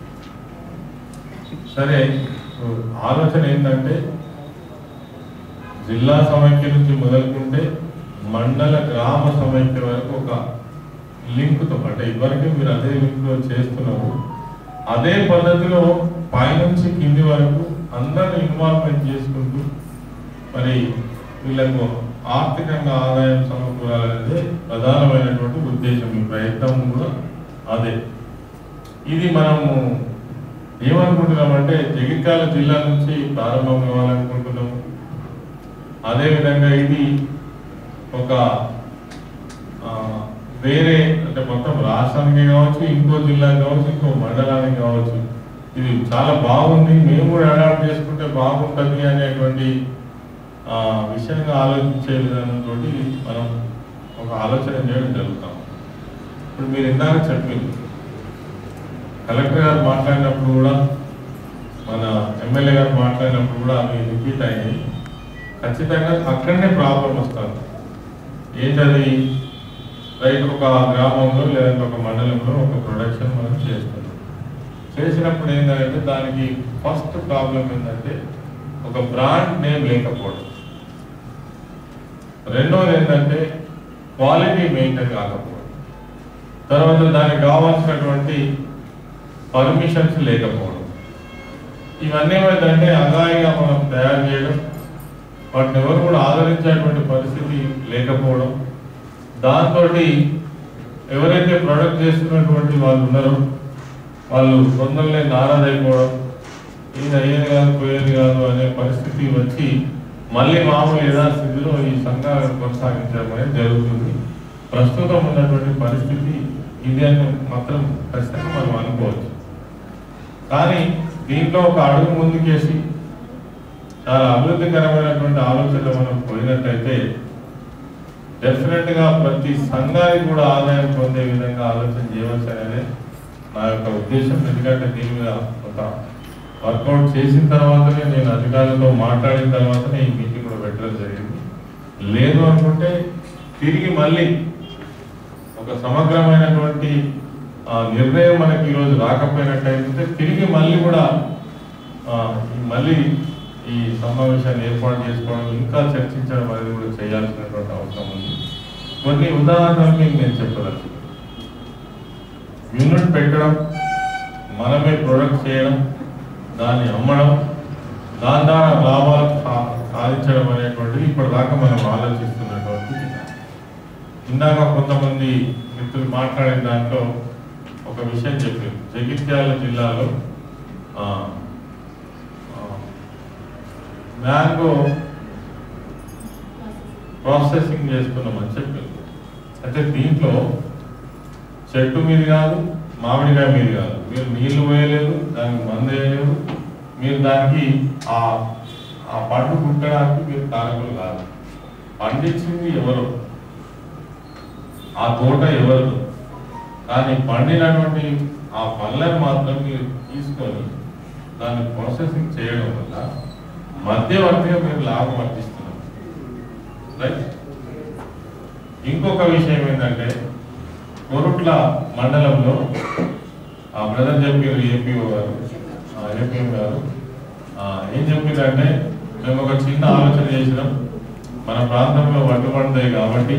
సరే, ఆలోచన ఏంటంటే జిల్లా సమైక్య నుంచి మొదలుకుంటే మండల గ్రామ సమైక్య వరకు ఒక లింక్తో, అంటే ఇవరకు మీరు అదే లింక్లో చేస్తున్నారు, అదే పద్ధతిలో పైనుంచి కింది వరకు అందరిని ఇన్వాల్వ్మెంట్ చేసుకుంటూ మరి వీళ్ళకు ఆర్థికంగా ఆదాయం సమకూరాలనేది ప్రధానమైనటువంటి ఉద్దేశం. ఈ ప్రయత్నం కూడా అదే. ఇది మనము ఏమనుకుంటున్నామంటే జగిత్యాల జిల్లా నుంచి ప్రారంభం కావాలనుకుంటున్నాము. అదేవిధంగా ఇది ఒక వేరే, అంటే మొత్తం రాష్ట్రానికి కావచ్చు, ఇంకో జిల్లా కావచ్చు, ఇంకో మండలానికి కావచ్చు, ఇది చాలా బాగుంది, మేము కూడా అడాప్ట్ చేసుకుంటే బాగుంటుంది అనేటువంటి విషయంగా ఆలోచించే విధానంతో మనం ఒక ఆలోచన చేయడం జరుగుతాం. ఇప్పుడు మీరు ఇందాక చెప్పింది, కలెక్టర్ గారు మాట్లాడినప్పుడు కూడా, మన ఎమ్మెల్యే గారు మాట్లాడినప్పుడు కూడా అవి రిపీట్ అయ్యాయి. ఖచ్చితంగా అక్కడనే ప్రాబ్లం వస్తుంది. ఏంటది? రైట్, ఒక గ్రామంలో లేదంటే ఒక మండలంలో ఒక ప్రొడక్షన్ మనం చేస్తున్నాం. చేసినప్పుడు ఏంటంటే దానికి ఫస్ట్ ప్రాబ్లం ఏంటంటే ఒక బ్రాండ్ నేమ్ లేకపోవడం. రెండోది ఏంటంటే క్వాలిటీ మెయింటైన్ కాకపోవడం. తర్వాత దానికి కావాల్సినటువంటి పర్మిషన్స్ లేకపోవడం. ఇవన్నీ ఏమైందంటే అగాయిగా మనం తయారు చేయడం, వాటిని ఎవరు కూడా ఆదరించేటువంటి పరిస్థితి లేకపోవడం, దాంతో ఎవరైతే ప్రొడక్ట్ చేస్తున్నటువంటి వాళ్ళు ఉన్నారో వాళ్ళు తొందరలే నారాజ్ అయిపోవడం, ఇది అయ్యేది కాదు పోయేది కాదు అనే పరిస్థితి వచ్చి మళ్ళీ మామూలు యథాస్థితిలో ఈ సంఘాలను కొనసాగించడం అనేది జరుగుతుంది. ప్రస్తుతం ఉన్నటువంటి పరిస్థితి ఇది అని మాత్రం ఖచ్చితంగా మనం అనుకోవచ్చు. కానీ దీంట్లో ఒక అడుగు ముందుకేసి చాలా అభివృద్ధికరమైనటువంటి ఆలోచనలు మనం పోయినట్టయితే డెఫినెట్గా ప్రతి సంఘానికి కూడా ఆదాయం పొందే విధంగా ఆలోచన చేయవచ్చు అనేది నా యొక్క ఉద్దేశం. ఎందుకంటే దీని మీద ఒక వర్కౌట్ చేసిన తర్వాతనే, నేను అధికారులతో మాట్లాడిన తర్వాతనే ఈ మీటింగ్ కూడా పెట్టడం జరిగింది. లేదు అనుకుంటే తిరిగి మళ్ళీ ఒక సమగ్రమైనటువంటి నిర్ణయం మనకి ఈరోజు రాకపోయినట్టయితే తిరిగి మళ్ళీ కూడా మళ్ళీ ఈ సమావేశాన్ని ఏర్పాటు చేసుకోవడం, ఇంకా చర్చించడం అనేది కూడా చేయాల్సినటువంటి అవసరం ఉంది. కొన్ని ఉదాహరణలు మీకు నేను చెప్పదచ్చు. యూనిట్ పెట్టడం, మనమే ప్రొడక్ట్ చేయడం, దాన్ని అమ్మడం, దాని ద్వారా లాభాలు సాధించడం అనేటువంటిది ఇప్పటిదాకా మనం ఆలోచిస్తున్నటువంటి. ఇందాక కొంతమంది మిత్రులు మాట్లాడిన దాంట్లో ఒక విషయం చెప్పారు. జగిత్యాల జిల్లాలో మ్యాంగో ప్రాసెసింగ్ చేస్తున్నామని చెప్పారు. అయితే దీంట్లో చెట్టు మీద కాదు, మామిడికాయ మీద కాదు, మీరు నీళ్లు వేయలేదు, దానికి మందు వేయలేదు, మీరు దానికి ఆ ఆ పండు పుట్టడానికి మీరు కారకులు కాదు. పండించింది ఎవరు, ఆ తోట ఎవరిదో, కానీ పండినటువంటి ఆ పళ్ళని మాత్రం మీరు తీసుకొని దాన్ని ప్రాసెసింగ్ చేయడం వల్ల మధ్యవర్తిగా మీరు లాభం వర్తిస్తున్నారు. రైట్. ఇంకొక విషయం ఏంటంటే కొరుట్ల మండలంలో ఆ బ్రదర్ చెప్పారు ఏపీఓ గారు ఏపీఎం గారు ఏం చెప్పిందంటే మేము ఒక చిన్న ఆలోచన చేసినాం, మన ప్రాంతంలో వడ్లు పండుతాయి కాబట్టి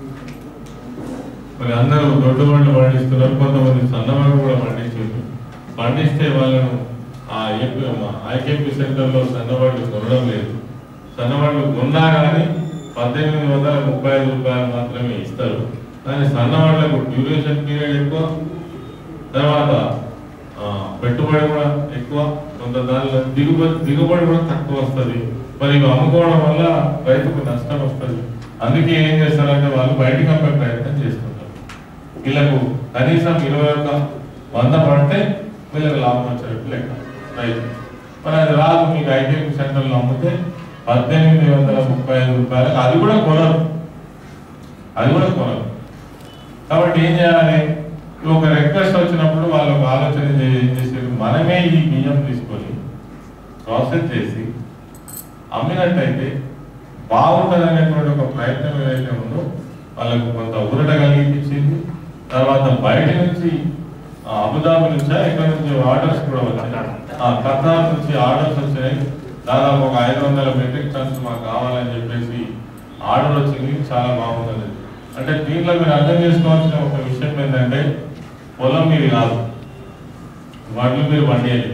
మరి అందరూ దొడ్డు పండ్లు పండిస్తున్నారు, కొంతమంది సన్నవాళ్ళు కూడా పండించారు. పండిస్తే వాళ్ళను ఆ ఏపీ ఐకేపీ సెంటర్లో సన్నవాళ్ళు కొనడం లేదు. సన్నవాళ్ళు కొన్నా కానీ పద్దెనిమిది వందల ముప్పై ఐదు రూపాయలు మాత్రమే ఇస్తారు. కానీ సన్నవాళ్లకు డ్యూరేషన్ పీరియడ్ ఎక్కువ, తర్వాత పెట్టుబడి కూడా ఎక్కువ, కొంత దానిలో దిగుబడి దిగుబడి కూడా తక్కువ వస్తుంది. మరి ఇవి అమ్ముకోవడం వల్ల రైతుకు నష్టం వస్తుంది. అందుకే ఏం చేస్తారంటే వాళ్ళు బయటికి అమ్మే ప్రయత్నం చేస్తుంటారు. వీళ్ళకు కనీసం ఇరవై ఒక్క వంద పడితే వీళ్ళకి లాభం వచ్చేటట్టు లెక్క రైతు. మరి అది రాదు, మీకు ఐకేపీ సెంటర్లో అమ్మితే పద్దెనిమిది వందల ముప్పై ఐదు రూపాయలకు అది కూడా కొనరు, అది కూడా కొనరు. కాబట్టి ఏం చేయాలి, ఒక రిక్వెస్ట్ వచ్చినప్పుడు వాళ్ళు ఒక ఆలోచన ఏం చేసేది, మనమే ఈ బియ్యం తీసుకొని ప్రాసెస్ చేసి అమ్మినట్టయితే బాగుంటుంది అనేటువంటి ఒక ప్రయత్నం ఏదైతే ఉందో వాళ్ళకు కొంత ఊరట కలిగించింది. తర్వాత బయట నుంచి అబుదాబి నుంచి ఇక్కడ నుంచి ఆర్డర్స్ కూడా వచ్చాయి, ఖతార్ నుంచి ఆర్డర్స్ వచ్చాయి. దాదాపు ఒక ఐదు వందల మెట్రిక్ టన్స్ మాకు కావాలని చెప్పేసి ఆర్డర్ వచ్చింది. చాలా బాగుంటుంది. అంటే దీంట్లో మీరు అర్థం చేసుకోవాల్సిన ఒక విషయం ఏంటంటే పొలం మీరు కాదు, వడ్లు మీరు వండేయాలి.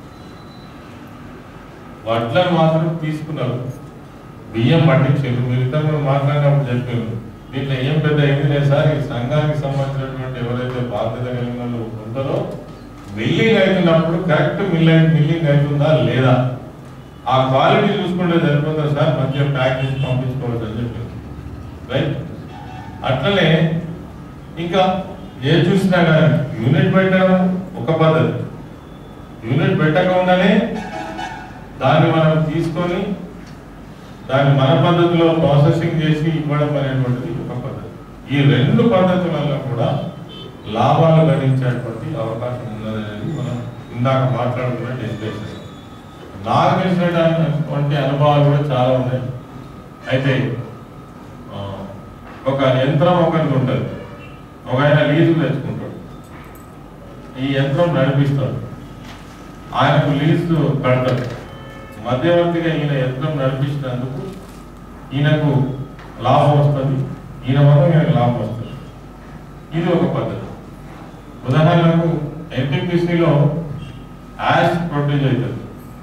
వడ్లను మాత్రం తీసుకున్నారు, బియ్యం పట్టించారు. మీరు ఇతరులు మాట్లాడినప్పుడు చెప్పారు దీంట్లో ఏం పెద్ద ఏమీ లేదు సార్, ఈ సంఘానికి సంబంధించినటువంటి ఎవరైతే బాధ్యత కలిగిన వాళ్ళు ఉంటారో మిల్లింగ్ అవుతున్నప్పుడు కరెక్ట్ మిల్ మిల్లింగ్ అవుతుందా లేదా ఆ క్వాలిటీ చూసుకుంటే సరిపోతుందా సార్, మంచిగా ప్యాక్ చేసి పంపించుకోవచ్చు అని చెప్పారు. రైట్. అట్లనే ఇంకా ఏ చూసినా కానీ యూనిట్ పెట్టడం ఒక పద్ధతి, యూనిట్ పెట్టకుండానే దాన్ని మనం తీసుకొని దాన్ని మన పద్ధతిలో ప్రాసెసింగ్ చేసి ఇవ్వడం అనేటువంటిది ఒక పద్ధతి. ఈ రెండు పద్ధతుల వల్ల కూడా లాభాలు గణించేటువంటి అవకాశం ఉన్నదనేది మనం ఇందాక మాట్లాడుకున్న డిస్కషన్. నాకు తెలిసినటువంటి అనుభవాలు కూడా చాలా ఉన్నాయి. అయితే ఒక యంత్రం ఒకరికి ఉంటుంది, ఒక ఆయన లీజు తెచ్చుకుంటాడు, ఈ యంత్రం నడిపిస్తాడు, ఆయనకు లీజు కడతాడు. మధ్యవర్తిగా ఈయన యంత్రం నడిపించినందుకు ఈయనకు లాభం వస్తుంది, ఈయన వల్ల ఈయనకు లాభం వస్తుంది. ఇది ఒక పద్ధతి. ఉదాహరణకు ఎన్టీపీసీలో యాష్ ప్రొడ్యూస్ అవుతుంది.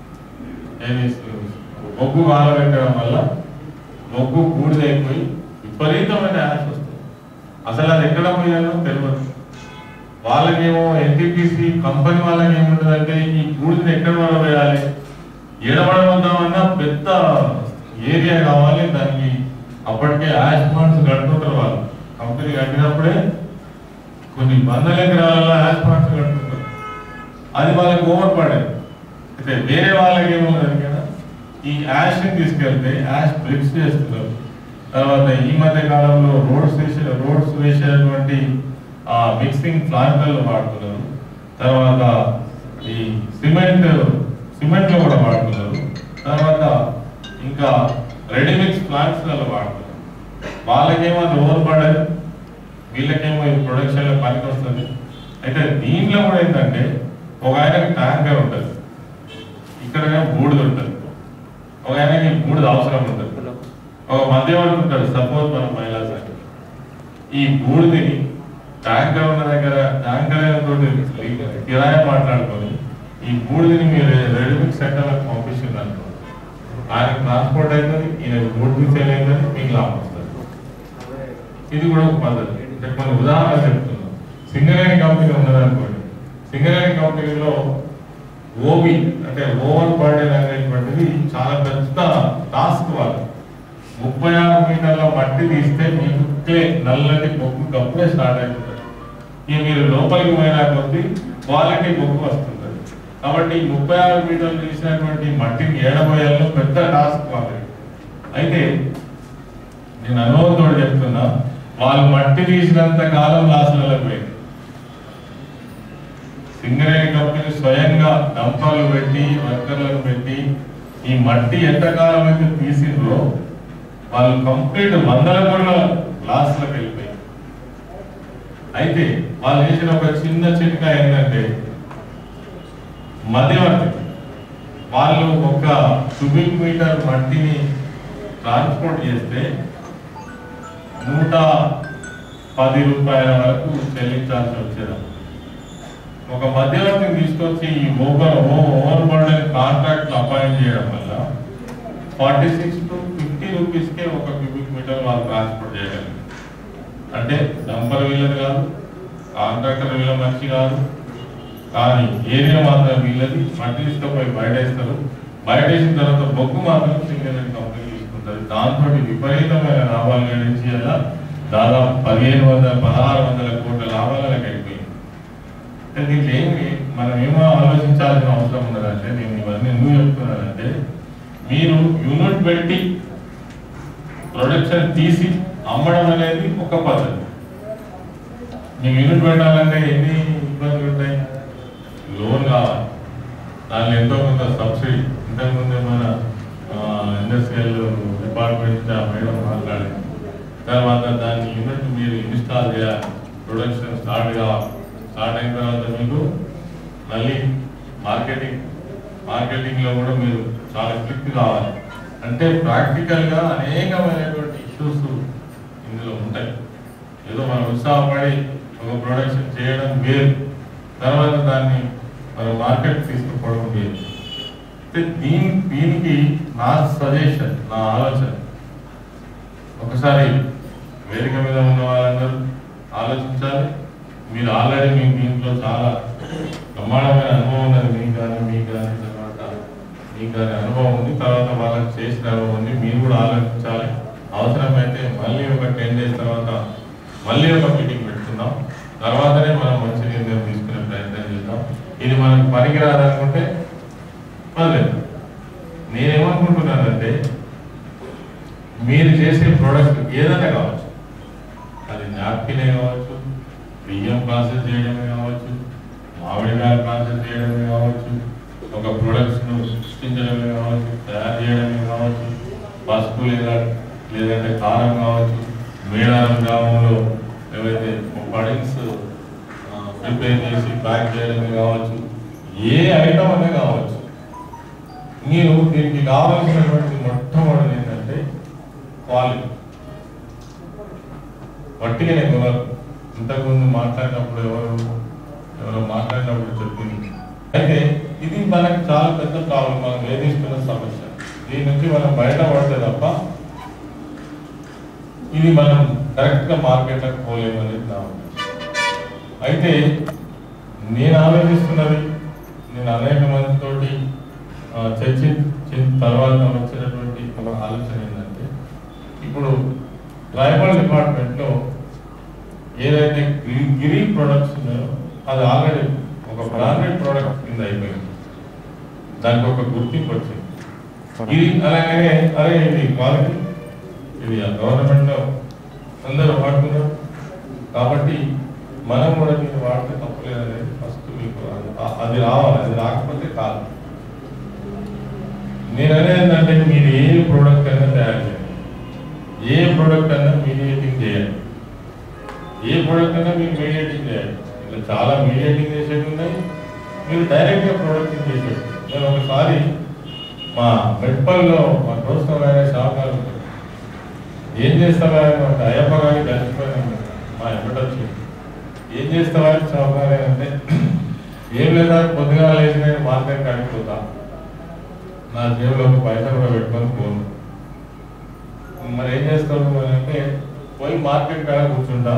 బొగ్గు కాలబెట్టడం వల్ల బొగ్గు బూడిదైపోయి విపరీతమైన యాష్ వస్తుంది. అసలు అది ఎక్కడ పోయాలో తెలియదు. వాళ్ళకేమో ఎన్టీపీసీ కంపెనీ వాళ్ళకి ఏముంటుందంటే ఈ బూడిదని ఎక్కడ పడవేయాలి, ఎడబడవద్దామన్నా పెద్ద ఏరియా కావాలి దానికి. అప్పటికే యాష్ ప్లాంట్స్ కడుతుంటారు వాళ్ళు, కంపెనీ కట్టినప్పుడే కొన్ని వందల ఎకరాలలో యాష్ ప్లాంట్స్ కడుతుంటారు. అది వాళ్ళకి ఓవర్ పడేది. అయితే వేరే వాళ్ళకి ఏమున్నది కదా, ఈ యాష్ని తీసుకెళ్తే యాష్ బ్రిక్స్ చేస్తున్నారు. తర్వాత ఈ మధ్య కాలంలో రోడ్స్ వేసే రోడ్స్ వేసేటువంటి మిక్సింగ్ ప్లాంట్లలో వాడుతున్నారు. తర్వాత ఈ సిమెంట్ సిమెంట్లో కూడా వాడుతున్నారు. తర్వాత ఇంకా రెడీమిక్స్ ప్లాంట్స్లలో వాడుతున్నారు. వాళ్ళకేమో అది ఓవర్ పడదు, వీళ్ళకేమో ఈ ప్రొడక్షన్లో పనికి వస్తుంది. అయితే దీంట్లో కూడా ఏంటంటే ఒక ఆయనకి ట్యాంకర్ ఉంటుంది, ఇక్కడ బూడిద ఉంటుంది, ఒక ఆయనకి బూడిద అవసరం ఉంటుంది, ఒక మధ్యవర్తి ఉంటాడు. సపోజ్ మన మహిళా సంఘం ఈ బూడిదని ట్యాంకర్ ఉన్న దగ్గర ట్యాంకర్ తోటి కిరాయి మాట్లాడుకొని ఈ బూడిదని మీరు రెడీమిక్స్ సెంటర్లకు పంపిస్తుంది అనుకో, ఆయనకు ట్రాన్స్పోర్ట్ అవుతుంది, ఈయన బూడిది సేల్ అవుతుంది, మీకు లాభం వస్తుంది. ఇది కూడా ఒక పద్ధతి. అంటే కొన్ని ఉదాహరణ చెప్తున్నాం. సింగరేణి కంపెనీ ఉన్నదనుకోండి, సింగరేణి కంపెనీలో ఓవి అంటే ఓవర్ బర్డెన్ అనేటువంటిది చాలా పెద్ద టాస్క్. వాళ్ళు ముప్పై ఆరు మీటర్ల మట్టి తీస్తే మీకు నల్లటి బొగ్గు గప్పుడే స్టార్ట్ అయిపోతుంది. ఇక మీరు లోపలికి పోయినా కొద్ది క్వాలిటీ బొగ్గు వస్తుంది. కాబట్టి ముప్పై ఆరు మీటర్లు తీసినటువంటి మట్టిని ఏడబోయాల్లో పెద్ద టాస్క్ వాళ్ళకి. అయితే నేను అనుభవంతో చెప్తున్నా, వాళ్ళు మట్టి తీసినంత కాలం లాస్లలో పోయింది. సింగరేణి కంపెనీ స్వయంగా డంపాలు పెట్టి వర్కర్లను పెట్టి ఈ మట్టి ఎంతకాలం అయితే తీసిండ్రో వాళ్ళు కంప్లీట్ వందల కోట్ల లాస్లకు వెళ్ళిపోయి. అయితే వాళ్ళు చేసిన ఒక చిన్న చిట్కా ఏంటంటే మధ్యవర్తి వాళ్ళు ఒక క్యూబిక్ మీటర్ మట్టిని ట్రాన్స్పోర్ట్ చేస్తే నూట పది రూపాయల వరకు చెల్లించాల్సి వచ్చేది. ఒక మధ్యవర్తిని తీసుకొచ్చి ఈ over over burden contract appoint చేయడం వల్ల ఫార్టీ సిక్స్ టు ఫిఫ్టీ రూపీస్కే ఒక క్యూబిక్ మీటర్ వాళ్ళు ట్రాన్స్పోర్ట్ చేయగలరు. అంటే డంపర్ వీళ్ళది కాదు, కాంట్రాక్టర్ వీళ్ళ మంచి కాదు, కానీ ఏరియా మాత్రం వీళ్ళది. మట్టి తీసుకుపోయి బయట వేస్తారు. బయట వేసిన తర్వాత బొగ్గు మాత్రం సింగరేణి కంపెనీ తీసుకుంటుంది. దాంతో విపరీతమైన లాభాలు గడించి అలా దాదాపు పదిహేను వందల పదహారు వందల కోట్ల లాభాలకు అయిపోయింది. దీంట్లో ఏమి మనం ఏమో ఆలోచించాల్సిన అవసరం ఉన్నదంటే, నేను ఇవన్నీ ఎందుకు చెప్తున్నానంటే, మీరు యూనిట్ పెట్టి ప్రొడక్షన్ తీసి అమ్మడం అనేది ఒక పద్ధతి. మీకు యూనిట్ పెట్టాలంటే ఎన్ని ఇబ్బందులు ఉంటాయి? లోన్ కావాలి, దానిలో ఎంతో కొంత సబ్సిడీ. ఇంతకుముందే మన ఇండస్ట్రియల్ డిపార్ట్మెంట్ నుంచి ఆ మేడం మాట్లాడింది. తర్వాత దాన్ని యూనిట్ మీరు ఇన్స్టాల్ చేయాలి, ప్రొడక్షన్ స్టార్ట్ కావాలి. స్టార్ట్ అయిన తర్వాత మీకు మళ్ళీ మార్కెటింగ్ మార్కెటింగ్లో కూడా మీరు చాలా క్లిక్ కావాలి. అంటే ప్రాక్టికల్గా అనేకమైనటువంటి ఇష్యూస్ ఇందులో ఉంటాయి. ఏదో మనం ఉత్సాహపడి ఒక ప్రొడక్షన్ చేయడం వేరు, తర్వాత దాన్ని మనం మార్కెట్ తీసుకుపోవడం వేరు. దీని దీనికి నా సజెషన్, నా ఆలోచన, ఒకసారి వేదిక మీద ఉన్న వాళ్ళందరూ ఆలోచించాలి. మీరు ఆల్రెడీ మీ దీంట్లో చాలా బ్రహ్మాండమైన అనుభవం ఉన్నది. మీకు కానీ మీకు కానీ తర్వాత మీకు కానీ అనుభవం ఉంది, తర్వాత వాళ్ళకి చేసిన అనుభవం ఉంది. మీరు కూడా ఆలోచించాలి. అవసరమైతే మళ్ళీ ఒక టెన్ డేస్ తర్వాత మళ్ళీ ఒక మీటింగ్ పెట్టుకుందాం. తర్వాతనే మనం మంచి నిర్ణయం తీసుకునే ప్రయత్నం చేద్దాం. ఇది మనకు పనికిరాదనుకుంటే పర్లేదు. నేనేమనుకుంటున్నానంటే, మీరు చేసే ప్రోడక్ట్ ఏదైనా కావచ్చు, అది నాప్కినే కావచ్చు, బియ్యం ప్రాసెస్ చేయడమే కావచ్చు, మామిడికాయ ప్రాసెస్ చేయడమే కావచ్చు, ఒక ప్రొడక్ట్స్ను సృష్టించడమే కావచ్చు, తయారు చేయడమే కావచ్చు, పసుపు లేదా లేదంటే కారం కావచ్చు, మేడారం గ్రామంలో ఏవైతే పడింగ్స్ ప్రిపేర్ చేసి ప్యాక్ చేయడమే కావచ్చు, ఏ ఐటమ్ అనే కావచ్చు. మీరు దీనికి కావాల్సినటువంటి మొట్టమొదటి ఏంటంటే క్వాలిటీ. వట్టిగా నేను ఎవరు ఇంతకుముందు మాట్లాడినప్పుడు ఎవరు ఎవరో మాట్లాడినప్పుడు చెప్పింది. అయితే ఇది మనకు చాలా పెద్ద ప్రాబ్లం, మనం వేధిస్తున్న సమస్య. దీని నుంచి మనం బయటపడితే తప్ప ఇది మనం కరెక్ట్గా మార్కెట్లకు పోలేమనేది నా ఉద్దేశం. అయితే నేను ఆలోచిస్తున్నది, నేను అనేక మందితోటి చర్చించిన తర్వాత వచ్చినటువంటి ఒక ఆలోచన ఏంటంటే, ఇప్పుడు ట్రైబల్ డిపార్ట్మెంట్లో ఏదైతే గిరి ప్రొడక్ట్స్ ఉన్నాయో అది ఆల్రెడీ ఒక బ్రాండెడ్ ప్రోడక్ట్ కింద అయిపోయింది. దానికి ఒక గుర్తింపు వచ్చింది. గిరి అలాగే అరే ఇది క్వాలిటీ, ఇది గవర్నమెంట్లో అందరూ వాడుతున్నారు కాబట్టి మనం కూడా దీన్ని వాడితే తప్పలేదనేది ఫస్ట్ మీకు అది రావాలి. అది రాకపోతే కాదు. నేను అనేది ఏంటంటే, మీరు ఏ ప్రోడక్ట్ అయినా తయారు చేయండి, ఏ ప్రోడక్ట్ అయినా మీడియేటింగ్ చేయండి, ఏ ప్రోడక్ట్ అయినా మీరు మీడియేటింగ్ చేయండి. ఇట్లా చాలా మీడియేటింగ్ చేసేవి ఉన్నాయి, మీరు డైరెక్ట్గా ప్రోడక్టింగ్ చేసేది. నేను ఒకసారి మా మెట్పల్లో మా దోస్తులు అనే షాపులు ఏం చేస్తామని అంటే అయ్యప్ప గారి కలిసిపోయిన మా ఎమ్మటొచ్చి ఏం చేస్తామని షాపులు అంటే, ఏం లేదా పొద్దుగా లేచి నేను మార్కెట్కి అడిగిపోతా, నా జేబులో ఒక పైసా కూడా పెట్టుకొని పోను. మరి ఏం చేస్తాను అని అంటే, పోయి మార్కెట్ కాడ కూర్చుంటా,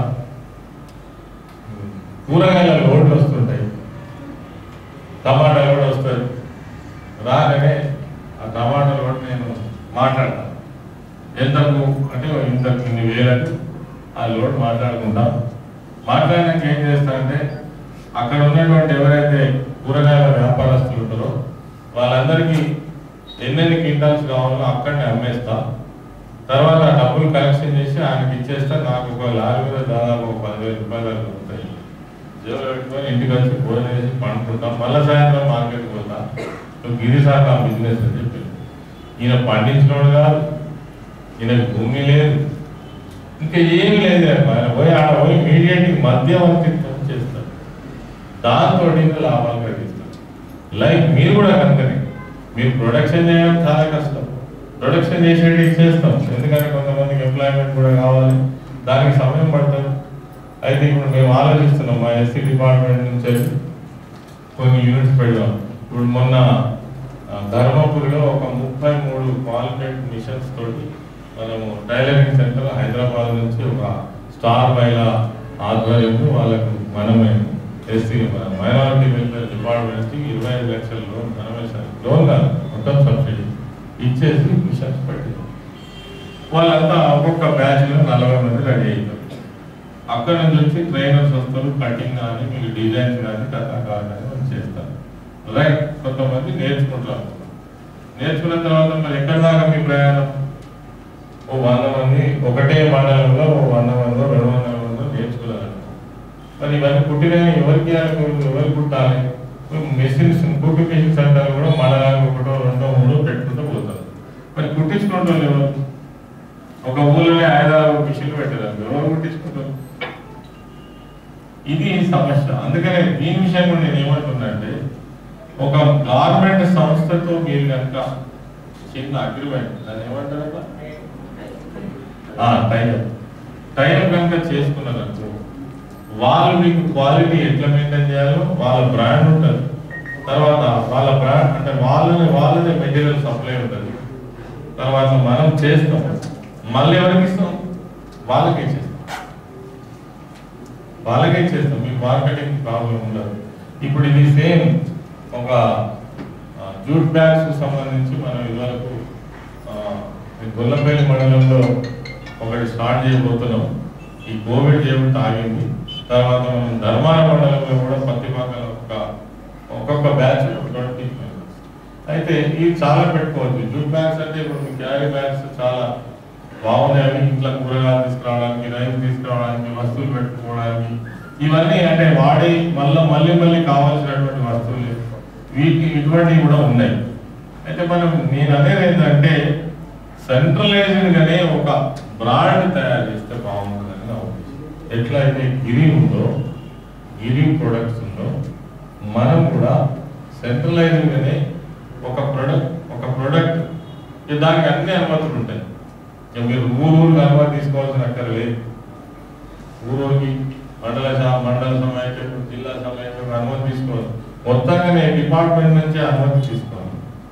కూరగాయల లోడ్లు వస్తుంటాయి, టమాటా లోడ్ వస్తుంది. రాగానే ఆ టమాటా లోడ్ నేను మాట్లాడతాను, ఎంతకు అంటే ఇంతకు ఇన్ని వేలకు ఆ లోడ్ మాట్లాడుకుంటాం. మాట్లాడినాక ఏం చేస్తానంటే, అక్కడ ఉన్నటువంటి ఎవరైతే కూరగాయల వ్యాపారస్తులు ఉంటారో వాళ్ళందరికీ ఎన్నెన్ని క్వింటాల్స్ కావాలో అక్కడనే అమ్మేస్తా. తర్వాత డబ్బులు కలెక్షన్ చేసి ఆయనకి ఇచ్చేస్తే నాకు ఒక లారీ మీద దాదాపు ఒక పదివేల రూపాయలు దొరుకుతాయి. జేబులో పెట్టుకొని ఇంటికి వచ్చి భోజనం చేసి పండుకుంటాం, మళ్ళీ సాయంత్రం మార్కెట్కి పోతా. నువ్వు గిరి సార్ ఆ బిజినెస్ అని చెప్పి ఈయన పండించినోడు కాదు, ఈయనకు భూమి లేదు, ఇంకా ఏమీ లేదు. ఆయన పోయి ఆడ పోయి మీడియేటింగ్ మధ్యవర్తిత్వం చేస్తారు, దాంతో లాభాలు కలిగిస్తారు. లైక్ మీరు కూడా కనుకని మీరు ప్రొడక్షన్ చేయడం చాలా కష్టం, ప్రొడక్షన్ చేసేది చేస్తాం, ఎందుకంటే కొంతమందికి ఎంప్లాయ్మెంట్ కూడా కావాలి, దానికి సమయం పడుతుంది. అయితే ఇప్పుడు మేము ఆలోచిస్తున్నాం మా ఎస్సీ డిపార్ట్మెంట్ నుంచి కొన్ని యూనిట్స్ పెడదాం. ఇప్పుడు మొన్న ధర్మపురిలో ఒక ముప్పై మూడు క్వాలిఫైడ్ మిషన్స్ తోటి మనము టైలరింగ్ సెంటర్ హైదరాబాద్ నుంచి ఒక స్టార్ మహిళా ఆధ్వర్యంలో వాళ్ళకు మనమే ఎస్సీ మైనారిటీ వెల్ఫేర్ డిపార్ట్మెంట్ నుంచి ఇరవై ఐదు లక్షల లోన్ మనమే లోన్ కాదు మొత్తం సబ్సిడీ ఇచ్చేసి మిషన్స్ పెట్టింది. వాళ్ళంతా ఒక్కొక్క బ్యాచ్లో నలభై మంది రెడీ అవుతారు. అక్కడ నుంచి వచ్చి ట్రైనర్స్ వస్తారు, కటింగ్ కానీ మీకు డిజైన్స్ కానీ కథాకారు కానీ మనం చేస్తారు. రైట్, కొంతమంది నేర్చుకుంటారు. నేర్చుకున్న తర్వాత మరి ఎక్కడి దాకా మీ ప్రయాణం? ఓ వంద మంది ఒకటే మండలంలో ఓ వంద మందిలో రెండు వందల మందిలో నేర్చుకోవాలి. మరి ఇవన్నీ కుట్టిన ఎవరికి ఎవరికి కుట్టాలి? మెషిన్స్ కుట్టిఫికేషన్ సెంటర్ కూడా మండలానికి ఒకటో రెండో మూడో పెట్టుకుంటూ పోతారు. మరి కుట్టించుకుంటూ ఎవరు? ఒక ఊళ్ళోనే ఐదారు మిషన్లు పెట్టారు, ఎవరు కుట్టించుకుంటారు? ఇది సమస్య. అందుకనే దీని విషయంలో నేను ఏమంటున్నా అంటే ఒక గవర్నమెంట్ సంస్థతో మీరు కనుక చిన్న అగ్రిమెంట్ దాన్ని ఏమంటారు టైఅప్ టైఅప్ కనుక చేసుకున్నారనుకో వాళ్ళు మీకు క్వాలిటీ ఎట్లా మెయింటైన్ చేయాలో వాళ్ళ బ్రాండ్ ఉంటుంది. తర్వాత వాళ్ళ బ్రాండ్ అంటే వాళ్ళని వాళ్ళని మెటీరియల్ సప్లై ఉంటుంది. తర్వాత మనం చేస్తాం, మళ్ళీ ఎవరికి ఇస్తాం? వాళ్ళకే చేస్తాం వాళ్ళకే చేస్తాం మీకు మార్కెటింగ్ ప్రాబ్లం ఉండదు. ఇప్పుడు ఇది సేమ్ ఒక జూట్ బ్యాగ్స్ సంబంధించి మనం ఇదివరకు గొల్లపల్లి మండలంలో ఒకటి స్టార్ట్ చేయబోతున్నాం. ఈ కోవిడ్ చేయబట్టి ఆగింది. తర్వాత మనం ధర్మాన మండలంలో కూడా పత్తిపాకల ఒక ఒక్కొక్క బ్యాచ్ ట్వంటీ అయితే ఇవి చాలా పెట్టుకోవచ్చు. జూట్ బ్యాగ్స్ అంటే ఇప్పుడు మీ క్యారీ బ్యాగ్స్ చాలా బాగున్నాయి. ఇంట్లో కూరగాయలు తీసుకురావడానికి, రైస్ తీసుకురావడానికి, వస్తువులు పెట్టుకోవడానికి, ఇవన్నీ అంటే వాడి మళ్ళీ మళ్ళీ మళ్ళీ కావాల్సినటువంటి వస్తువులు వీటికి ఇటువంటివి కూడా ఉన్నాయి. అయితే మనం నేను అనేది ఏంటంటే సెంట్రలైజ్డ్గానే ఒక బ్రాండ్ తయారు చేస్తే బాగుంటుందని నా ఉద్దేశం. ఎట్లయితే గిరి ఉందో, గిరి ప్రొడక్ట్స్ ఉందో, మనం కూడా సెంట్రలైజ్డ్గానే ఒక ప్రొడక్ట్ ఒక ప్రొడక్ట్ దానికి అన్ని అనుమతులు ఉంటాయి. మీరు ఊరూరుకి అనుమతి తీసుకోవాల్సిన అక్కడ లేదు. ఊరూరికి మండల మండల సమయం జిల్లా సమయం అనుమతి తీసుకోవాలి. మొత్తంగానే డిపార్ట్మెంట్ నుంచి అనుమతి తీసుకోవాలి.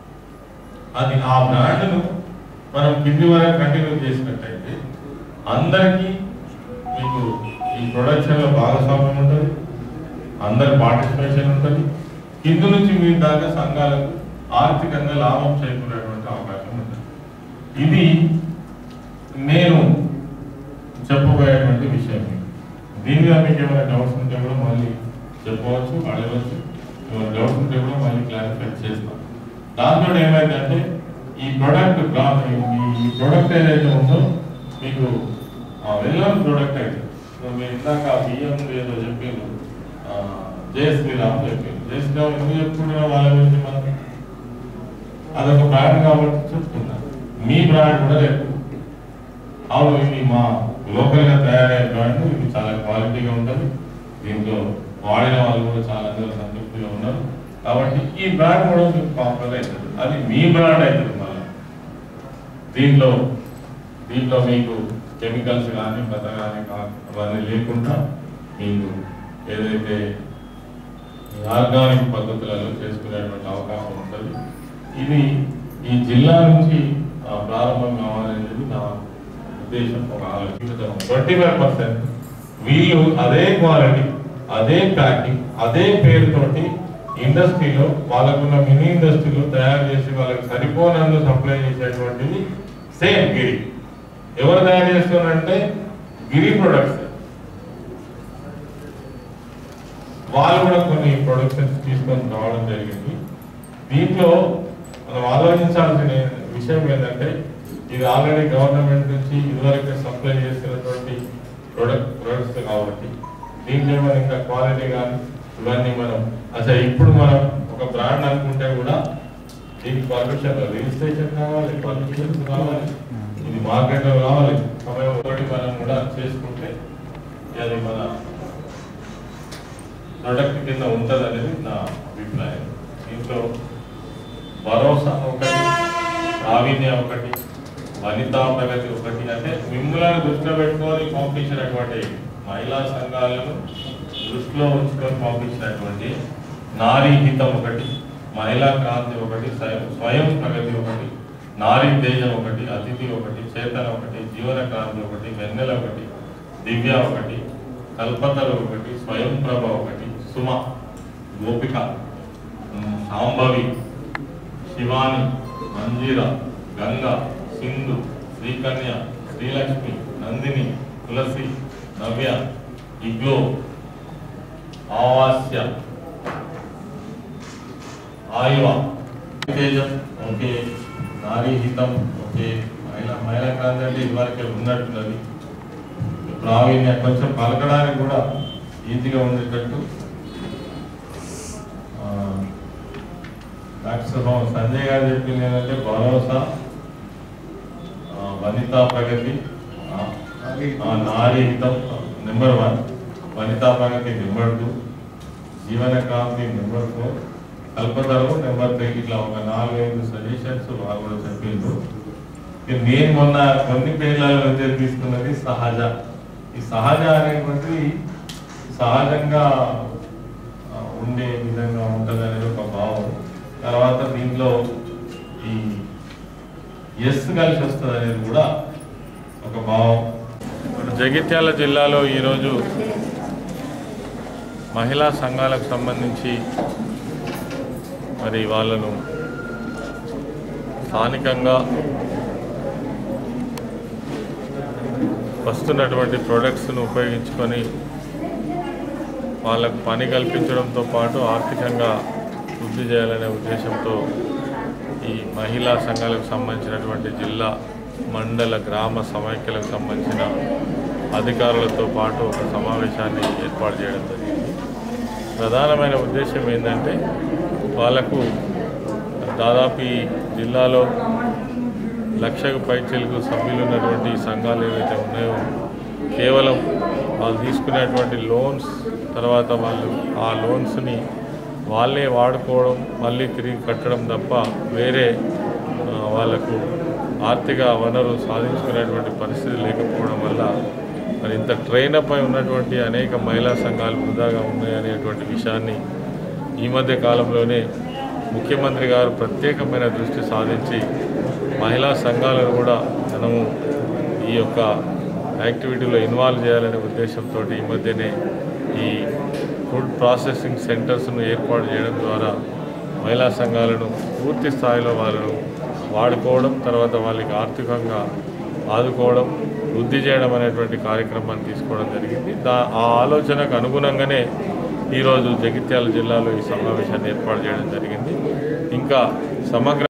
అది ఆ బ్రాండ్ను మనం కింది వరకు కంటిన్యూ చేసినట్టయితే అందరికీ మీకు ఈ ప్రొడక్షన్లో భాగస్వామ్యం ఉంటుంది, అందరి పార్టిసిపేషన్ ఉంటుంది. కింది నుంచి మీ దాకా సంఘాలకు ఆర్థికంగా లాభం చేకూరేటువంటి అవకాశం ఉంటుంది. ఇది నేను చెప్పబోయేటువంటి విషయం. దీని మీద మీకు ఏమైనా డౌట్స్ ఉంటే కూడా మళ్ళీ చెప్పవచ్చు, అడగవచ్చు. ఏమైనా డౌట్స్ ఉంటే కూడా మళ్ళీ క్లారిఫై చేస్తాం. దాంతో ఏమైందంటే ఈ ప్రోడక్ట్ ఈ ప్రోడక్ట్ ఏదైతే ఉందో మీకు వెళ్ళని ప్రోడక్ట్ అయితే మీరు ఇందాక బియ్యం ఏదో చెప్పారు, జయ శ్రీరామ్ చెప్పారు. జయ శ్రీరామ్ ఎందుకు చెప్పుకుంటున్నా వాళ్ళ గురించి మనకి అదొక బ్రాండ్ కాబట్టి చెప్తున్నారు. మీ బ్రాండ్ కూడా రేపు అవును ఇది మా లోకల్గా తయారయ్యే బ్రాండ్, ఇది చాలా క్వాలిటీగా ఉంటుంది, దీంట్లో వాడిన వాళ్ళు కూడా చాలా అందరూ సంతృప్తిగా ఉన్నారు కాబట్టి ఈ బ్రాండ్ కూడా మీకు పాపులర్ అవుతుంది. అది మీ బ్రాండ్ అవుతుంది. మళ్ళీ దీంట్లో దీంట్లో మీకు కెమికల్స్ కానీ కథ కానీ అవన్నీ లేకుండా మీకు ఏదైతే ఆర్గానిక్ పద్ధతులలో చేసుకునేటువంటి అవకాశం ఉంటుంది. ఇది ఈ జిల్లా నుంచి ప్రారంభం కావాలనేది నా ఉద్దేశం. ఒక ఆలోచన ట్వంటీ ఫైవ్ పర్సెంట్ వీళ్ళు అదే క్వాలిటీ, అదే ప్యాకింగ్, అదే పేరుతోటి ఇండస్ట్రీలో వాళ్ళకున్న మినీ ఇండస్ట్రీలో తయారు చేసి వాళ్ళకి సరిపోనందు సప్లై చేసేటువంటిది సేమ్ గిరి. ఎవరు తయారు చేస్తున్నారంటే గిరి ప్రొడక్ట్స్. వాళ్ళు కూడా కొన్ని ప్రొడక్షన్స్ తీసుకొని రావడం జరిగింది. దీంట్లో మనం ఆలోచించాల్సిన విషయం ఏంటంటే ఇది ఆల్రెడీ గవర్నమెంట్ నుంచి ఇదివరకే సప్లై చేసినటువంటి ప్రొడక్ట్ ప్రొడక్ట్స్ కాబట్టి దీంట్లో మనం ఇంకా క్వాలిటీ కానీ ఇవన్నీ మనం అసలు ఇప్పుడు మనం ఒక బ్రాండ్ అనుకుంటే కూడా దీనికి పర్మిషన్ రిజిస్ట్రేషన్ కావాలి, పర్మిషన్స్ కావాలి, ఇది మార్కెట్లో కావాలి. సమయం ఒకటి మనం కూడా చేసుకుంటే అది మన ప్రొడక్ట్ కింద ఉంటుంది అనేది నా అభిప్రాయం. దీంట్లో భరోసా ఒకటి, ప్రావీణ్య ఒకటి, వనితా ప్రగతి ఒకటి. అంటే మిమ్మల్ని దృష్టిలో పెట్టుకొని పంపించినటువంటి మహిళా సంఘాలను దృష్టిలో ఉంచుకొని పంపించినటువంటి నారీ హితం ఒకటి, మహిళా క్రాంతి ఒకటి, స్వయం ప్రగతి ఒకటి, నారీ తేజం ఒకటి, అతిథి ఒకటి, చేతన ఒకటి, జీవన క్రాంతి ఒకటి, వెన్నెల ఒకటి, దివ్య ఒకటి, కల్పతలు ఒకటి, స్వయం ప్రభ ఒకటి, సుమ, గోపిక, సాంబవి, శివాని, మంజీర, గంగ, సింధు, శ్రీకన్య, శ్రీలక్ష్మి, నందిని, తులసి, నవ్య, ఇగ్లో, ఆవాస్య, ఆయువ, తేజం ఓకే, నారీ హితం ఓకే, మహిళా మహిళా క్రాంతి అంటే ఇదివరకే ఉన్నట్టున్నది. ప్రావీణ్య కొంచెం పలకడానికి కూడా ఈజీగా ఉండేటట్టు. డాక్టర్ సంజయ్ గారు చెప్పింది ఏంటంటే భరోసా, Vanitha Pragathi, Nari Hitam number one, Vanitha Pragathi number two, Jeevana Kranti number four, Kalpataru number three. ఇట్లా ఒక నాలుగైదు సజెషన్స్ వాళ్ళు కూడా చెప్పిండ్రు. నేను మొన్న కొన్ని పేర్లలో తీసుకున్నది సహజ. ఈ సహజ అనేటువంటిది సహజంగా ఉండే విధంగా ఉంటుంది అనేది ఒక భావం. తర్వాత దీంట్లో ఈ ఎస్ కలిసి వస్తుంది అనేది కూడా ఒక భావం. జగిత్యాల జిల్లాలో ఈరోజు మహిళా సంఘాలకు సంబంధించి మరి వాళ్ళను స్థానికంగా వస్తున్నటువంటి ప్రొడక్ట్స్ను ఉపయోగించుకొని వాళ్ళకు పని కల్పించడంతో పాటు ఆర్థికంగా వృద్ధి చేయాలనే ఉద్దేశంతో ఈ మహిళా సంఘాలకు సంబంధించినటువంటి జిల్లా, మండల, గ్రామ సమైక్యలకు సంబంధించిన అధికారులతో పాటు ఒక సమావేశాన్ని ఏర్పాటు చేయడం జరిగింది. ప్రధానమైన ఉద్దేశం ఏంటంటే వాళ్ళకు దాదాపు ఈ జిల్లాలో లక్షకు పైచిలకు సభ్యులు ఉన్నటువంటి సంఘాలు ఏవైతే ఉన్నాయో కేవలం వాళ్ళు తీసుకునేటువంటి లోన్స్, తర్వాత వాళ్ళు ఆ లోన్స్ని వాళ్ళే వాడుకోవడం, మళ్ళీ తిరిగి కట్టడం తప్ప వేరే వాళ్ళకు ఆర్థిక వనరు సాధించుకునేటువంటి పరిస్థితి లేకపోవడం వల్ల మరి ఇంత ట్రైనప్ అయి ఉన్నటువంటి అనేక మహిళా సంఘాలు వృధాగా ఉన్నాయనేటువంటి విషయాన్ని ఈ మధ్య కాలంలోనే ముఖ్యమంత్రి గారు ప్రత్యేకమైన దృష్టి సాధించి మహిళా సంఘాలను కూడా మనము ఈ యొక్క యాక్టివిటీలో ఇన్వాల్వ్ చేయాలనే ఉద్దేశంతో ఈ మధ్యనే ఈ ఫుడ్ ప్రాసెసింగ్ సెంటర్స్ను ఏర్పాటు చేయడం ద్వారా మహిళా సంఘాలను పూర్తి స్థాయిలో వాళ్ళను వాడుకోవడం, తర్వాత వాళ్ళకి ఆర్థికంగా ఆదుకోవడం, వృద్ధి చేయడం అనేటువంటి కార్యక్రమాన్ని తీసుకోవడం జరిగింది. దా ఆ ఆలోచనకు అనుగుణంగానే ఈరోజు జగిత్యాల జిల్లాలో ఈ సమావేశాన్ని ఏర్పాటు చేయడం జరిగింది. ఇంకా సమగ్ర